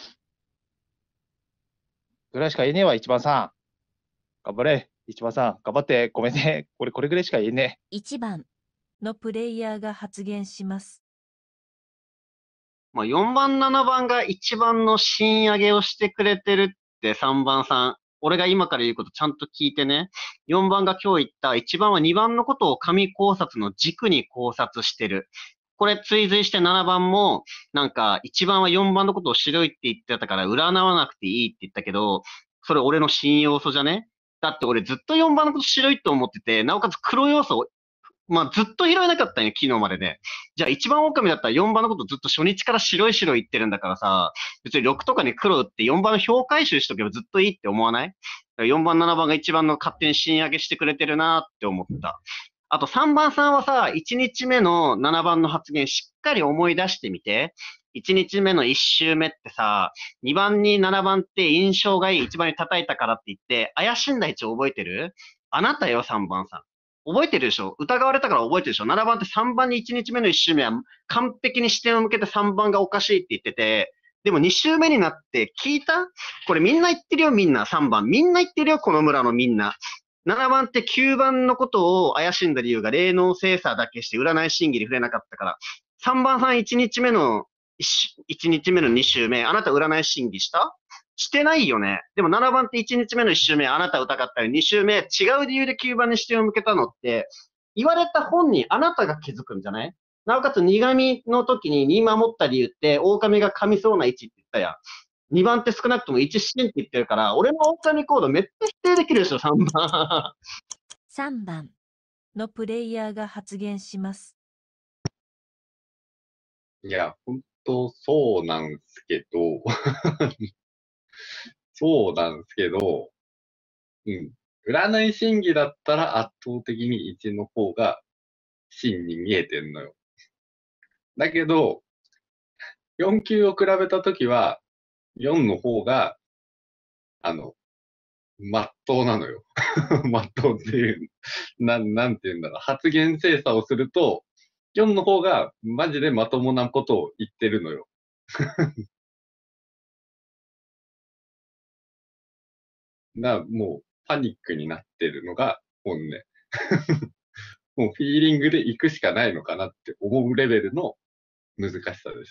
ぐらいしか言えねえわ、いちばんさん。頑張れ。いちばんさん、頑張って。ごめんね。俺これぐらいしか言えねえ。
いちばんのプレイヤーが発言します。
まあ、よんばん、ななばんがいちばんの賃上げをしてくれてるってさんばんさん。俺が今から言うことちゃんと聞いてね。よんばんが今日言ったいちばんはにばんのことを神考察の軸に考察してる。これ追随してななばんも、なんかいちばんはよんばんのことを白いって言ってたから占わなくていいって言ったけど、それ俺の新要素じゃね？だって俺ずっとよんばんのこと白いと思ってて、なおかつ黒要素をまあ、ずっと拾えなかったんよ、昨日までで。じゃあ、一番狼だったらよんばんのことずっと初日から白い白い言ってるんだからさ、別にろくとかに黒打ってよんばんの評回収しとけばずっといいって思わない？だからよんばん、ななばんが一番の勝手に賃上げしてくれてるなって思った。あとさんばんさんはさ、いちにちめのななばんの発言しっかり思い出してみて。いちにちめのいち周目ってさ、にばんにななばんって印象がいい、いちばんに叩いたからって言って、怪しんだ位置覚えてる？あなたよ、さんばんさん。覚えてるでしょ？疑われたから覚えてるでしょ？ なな 番ってさんばんにいちにちめのいち周目は完璧に視点を向けてさんばんがおかしいって言ってて、でもに周目になって聞いた？これみんな言ってるよ、みんな。さんばん。みんな言ってるよ、この村のみんな。ななばんってきゅうばんのことを怪しんだ理由が霊能精査だけして占い審議に触れなかったから。さんばんさんいちにちめのいちにちめのに周目、あなた占い審議した？してないよね。でもななばんっていちにちめのいち周目、あなた疑ったり、に周目、違う理由できゅうばんに視点を向けたのって、言われた本人、あなたが気づくんじゃない？なおかつ、苦味の時にに守った理由って、狼が噛みそうな位置って言ったやん。にばんって少なくともいち視点って言ってるから、俺の狼コードめっちゃ否定できるでしょ、さんばん。
さんばんのプレイヤーが発言します。
いや、本当そうなんすけど、そうなんすけど、うん。占い審議だったら圧倒的にいちの方が真に見えてんのよ。だけど、よん級を比べたときは、よんの方が、あの、まっとうなのよ。まっとうっていう、なん、なんて言うんだろう。発言精査をすると、よんの方がマジでまともなことを言ってるのよ。な、もうパニックになってるのが本音。もうフィーリングで行くしかないのかなって思うレベルの難しさです。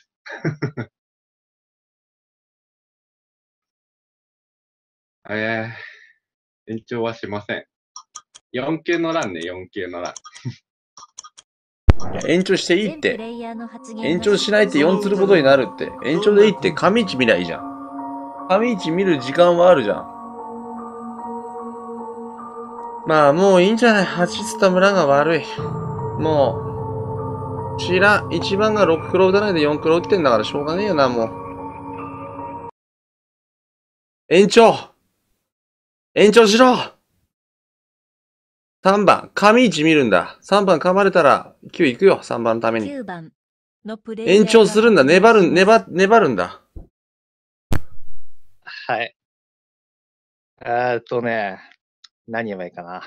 えー、延長はしません。よん級の欄ね、よん級の欄。
いや延長していいって。
全プレイヤーの発言が
延長しないってよんすることになるって。延長でいいって上市見りゃいいじゃん。上市見る時間はあるじゃん。まあもういいんじゃない。はちつった村が悪い。もう、 知らん。いちばんがろく黒打たないでよん黒打ってんだからしょうがねえよな、もう。延長延長しろ !さん 番、上位置見るんだ。さんばん噛まれたらきゅう行くよ、さんばんのために。
きゅうばんのプレイヤー
延長するんだ、粘る、粘、粘るんだ。
はい。えーっとね、何言えばいいかな。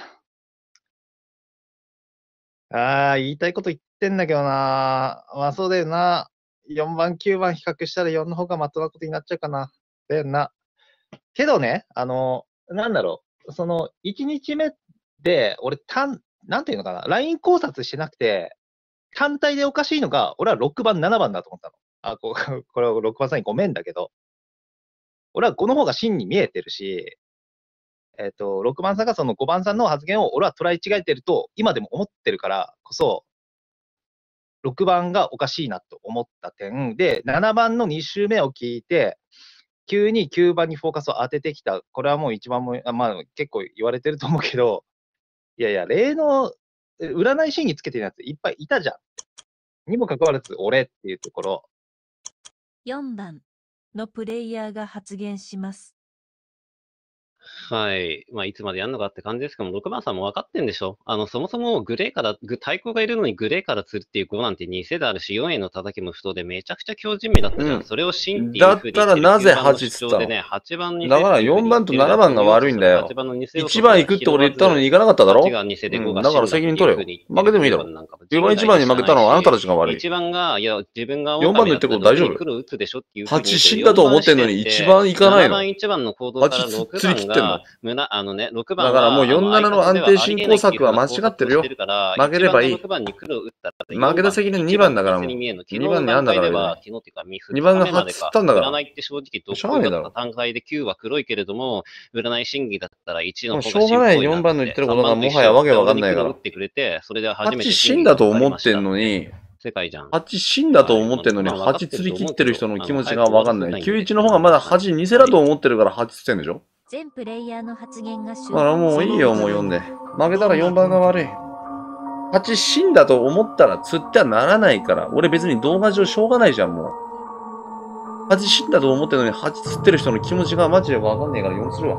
ああ、言いたいこと言ってんだけどな。まあそうだよな。よんばん、きゅうばん比較したらよんの方がまとなことになっちゃうかな。だよな。けどね、あの、なんだろう。その、いちにちめで、俺、単、なんていうのかな。ライン考察してなくて、単体でおかしいのが、俺はろくばん、ななばんだと思ったの。あ、こう、これはろくばんさんにごめんだけど、俺はこの方が真に見えてるし、えっと、ろくばんさんがそのごばんさんの発言を俺は捉え違えてると、今でも思ってるからこそ、ろくばんがおかしいなと思った点で、ななばんのに周目を聞いて、急にきゅうばんにフォーカスを当ててきた。これはもう一番も、あまあ結構言われてると思うけど、いやいや、例の占い師につけてるやついっぱいいたじゃん。にもかかわらず俺っていうところ。
よんばんのプレイヤーが発言します。
はい。まあ、いつまでやんのかって感じですけども、ろくばんさんも分かってんでしょ。あの、そもそもグレーから、ぐ対抗がいるのにグレーから釣るっていうごなんてに世であるし、よんへの叩きも不当でめちゃくちゃ強靭味だったじゃん。
うん
それを真っていう
だっ
ふうに
たらなぜ
きゅうばんの
はち
主
つったの
張でね、はちばんに
だからよんばんとななばんが悪いんだよ。いちばん行くって俺言ったのに行かなかっただろ、
はちが偽でごが
うん、だから責任取れよ。負けてもいいだろ。よんばんいちばんに負けたのはあなたたちが悪い。
いちばんが、いや、自分が
よんばんの言ってること大丈夫
黒打つでしょっていうふうに
はち死んだと思ってんのにいちばん行かないの
ななばんいちばんの行動から
はち
ろく
釣り切ってんの
ばんが、胸、あのね、ろくばんは
だからもうよんななの安定進行策は間違ってるよ。負ければいい。
ろくばんに黒を打ったら
負けた責任にばんだからもう。にばんにあんだからね。にばんがはちつったんだから。
占いって正直どこだった段階できゅうは黒いけれども、占い審議だったらいちの方が
しょうがないよんばんの言ってることがもはやわけわかんないから。
打ってくれて、それで初めて
はち死んだと思ってんのに、
世界じゃん。
はち死んだと思ってんのに、はち釣り切ってる人の気持ちがわかんない。きゅういちの方がまだはち偽だと思ってるからはちつってんでしょ。
全プレイヤーの発言が終
だからもういいよ、もう読んで。負けたらよんばんが悪い。はち死んだと思ったら釣ってはならないから。俺別に動画上しょうがないじゃん、もう。はち死んだと思ってるのにはち釣ってる人の気持ちがマジでわかんねえからよんするわ。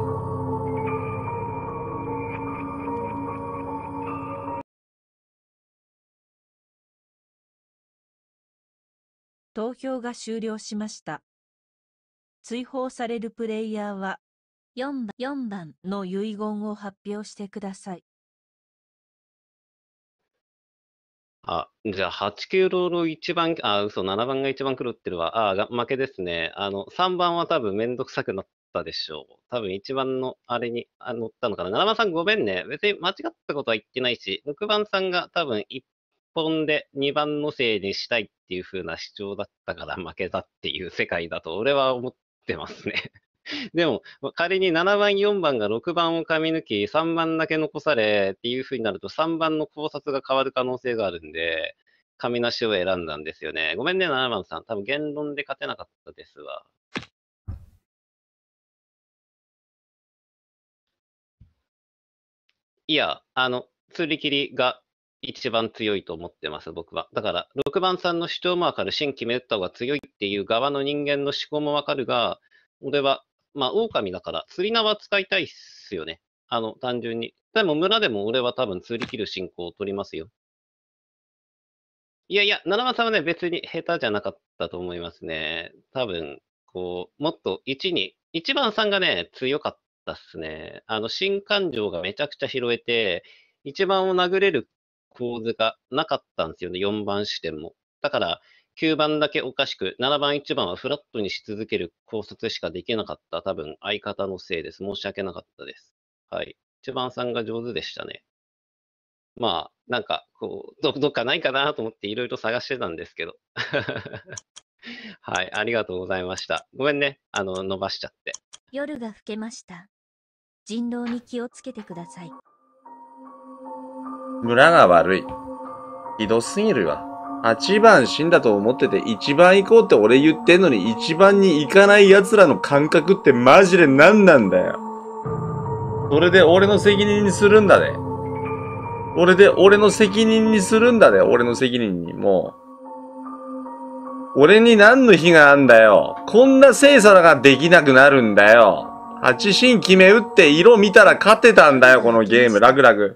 投票が終了しました。追放されるプレイヤーは
よんばん、よんばん
の遺言を発表してください。
あ、じゃあ、はちきゅうロールいちばん、あ、嘘、ななばんが一番狂ってるわ。あ、が負けですね。あの、さんばんは多分めんどくさくなったでしょう。多分いちばんのあれにあ乗ったのかな。ななばんさんごめんね。別に間違ったことは言ってないし、ろくばんさんが多分いっぽんでにばんのせいにしたいっていう風な主張だったから負けたっていう世界だと俺は思ってますね。でも、仮にななばん、よんばんがろくばんを噛み抜き、さんばんだけ残されっていう風になると、さんばんの考察が変わる可能性があるんで、噛みなしを選んだんですよね。ごめんね、ななばんさん。多分言論で勝てなかったですわ。いや、あの、釣り切りが一番強いと思ってます、僕は。だから、ろくばんさんの主張もわかる、新決めた方が強いっていう側の人間の思考もわかるが、俺は、まあ、狼だから、釣り縄使いたいっすよね。あの、単純に。でも、村でも俺は多分釣り切る進行を取りますよ。いやいや、ななばんさんはね、別に下手じゃなかったと思いますね。多分、こう、もっといちに、いちばんさんがね、強かったっすね。あの、新感情がめちゃくちゃ拾えて、いちばんを殴れる構図がなかったんですよね、よんばん視点も。だから、きゅうばんだけおかしく、ななばんいちばんはフラットにし続ける考察しかできなかった、多分相方のせいです。申し訳なかったです。はい。いちばんさんが上手でしたね。まあ、なんか、こう、ど、どっかないかなと思っていろいろ探してたんですけど。はい、ありがとうございました。ごめんね、あの、伸ばしちゃって。
夜が更けました。人狼に気をつけてください。
村が悪い。ひどすぎるわ。はちばん死んだと思ってていちばん行こうって俺言ってんのにいちばんに行かない奴らの感覚ってマジで何なんだよ。それで俺の責任にするんだね。俺で俺の責任にするんだね。俺の責任に。もう。 俺に何の非があんだよ。こんな精査ができなくなるんだよ。はち進決め打って色見たら勝てたんだよ、このゲーム。ラグラグ。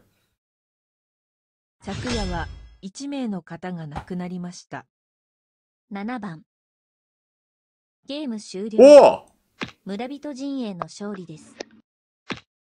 昨夜はいち名の方が亡くなりました。
ななばん。ゲーム終了。
おお
村人陣営の勝利です。